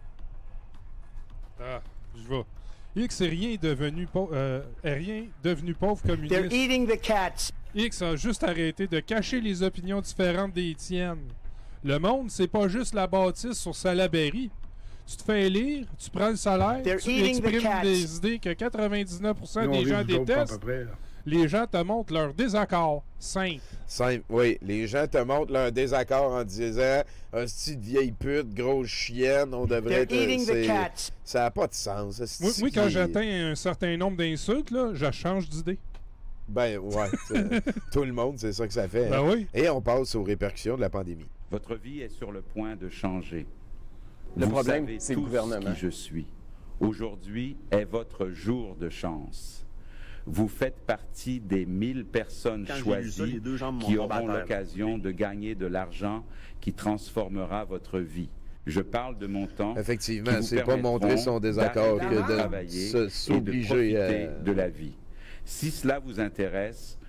Ah, je vais. X est rien devenu, pau- euh, est rien devenu pauvre communiste. They're eating the cats. X a juste arrêté de cacher les opinions différentes des tiennes. Le monde, c'est pas juste la bâtisse sur Salaberry. Tu te fais élire, tu prends le salaire, They're tu eating the exprimes cats. des idées que quatre-vingt-dix-neuf pour cent Nous, on des rit, gens vous autres, pas à détestent. peu près, là. Les gens te montrent leur désaccord. Simple. Simple, oui. Les gens te montrent leur désaccord en disant hostie de vieille pute, grosse chienne, on devrait They're eating the c'est- cats. Ça n'a pas de sens. hostie, Moi, moi, quand puis- j'atteins un certain nombre d'insultes, là, je change d'idée. Ben, ouais. c'est- Tout le monde, c'est ça que ça fait. Ben hein. oui. Et on passe aux répercussions de la pandémie. Votre vie est sur le point de changer. Le Vous problème, savez c'est le tous gouvernement. qui je suis. Aujourd'hui est votre jour de chance. Vous faites partie des mille personnes Quand j'ai lu choisies ça, les deux jambes m'ont qui tombé à auront terre. l'occasion de gagner de l'argent qui transformera votre vie. Je parle de mon temps. Effectivement, qui vous c'est pas permettront montrer son désaccord d'arrêter que de travailler se- et de s'obliger profiter à- de la vie. Si cela vous intéresse,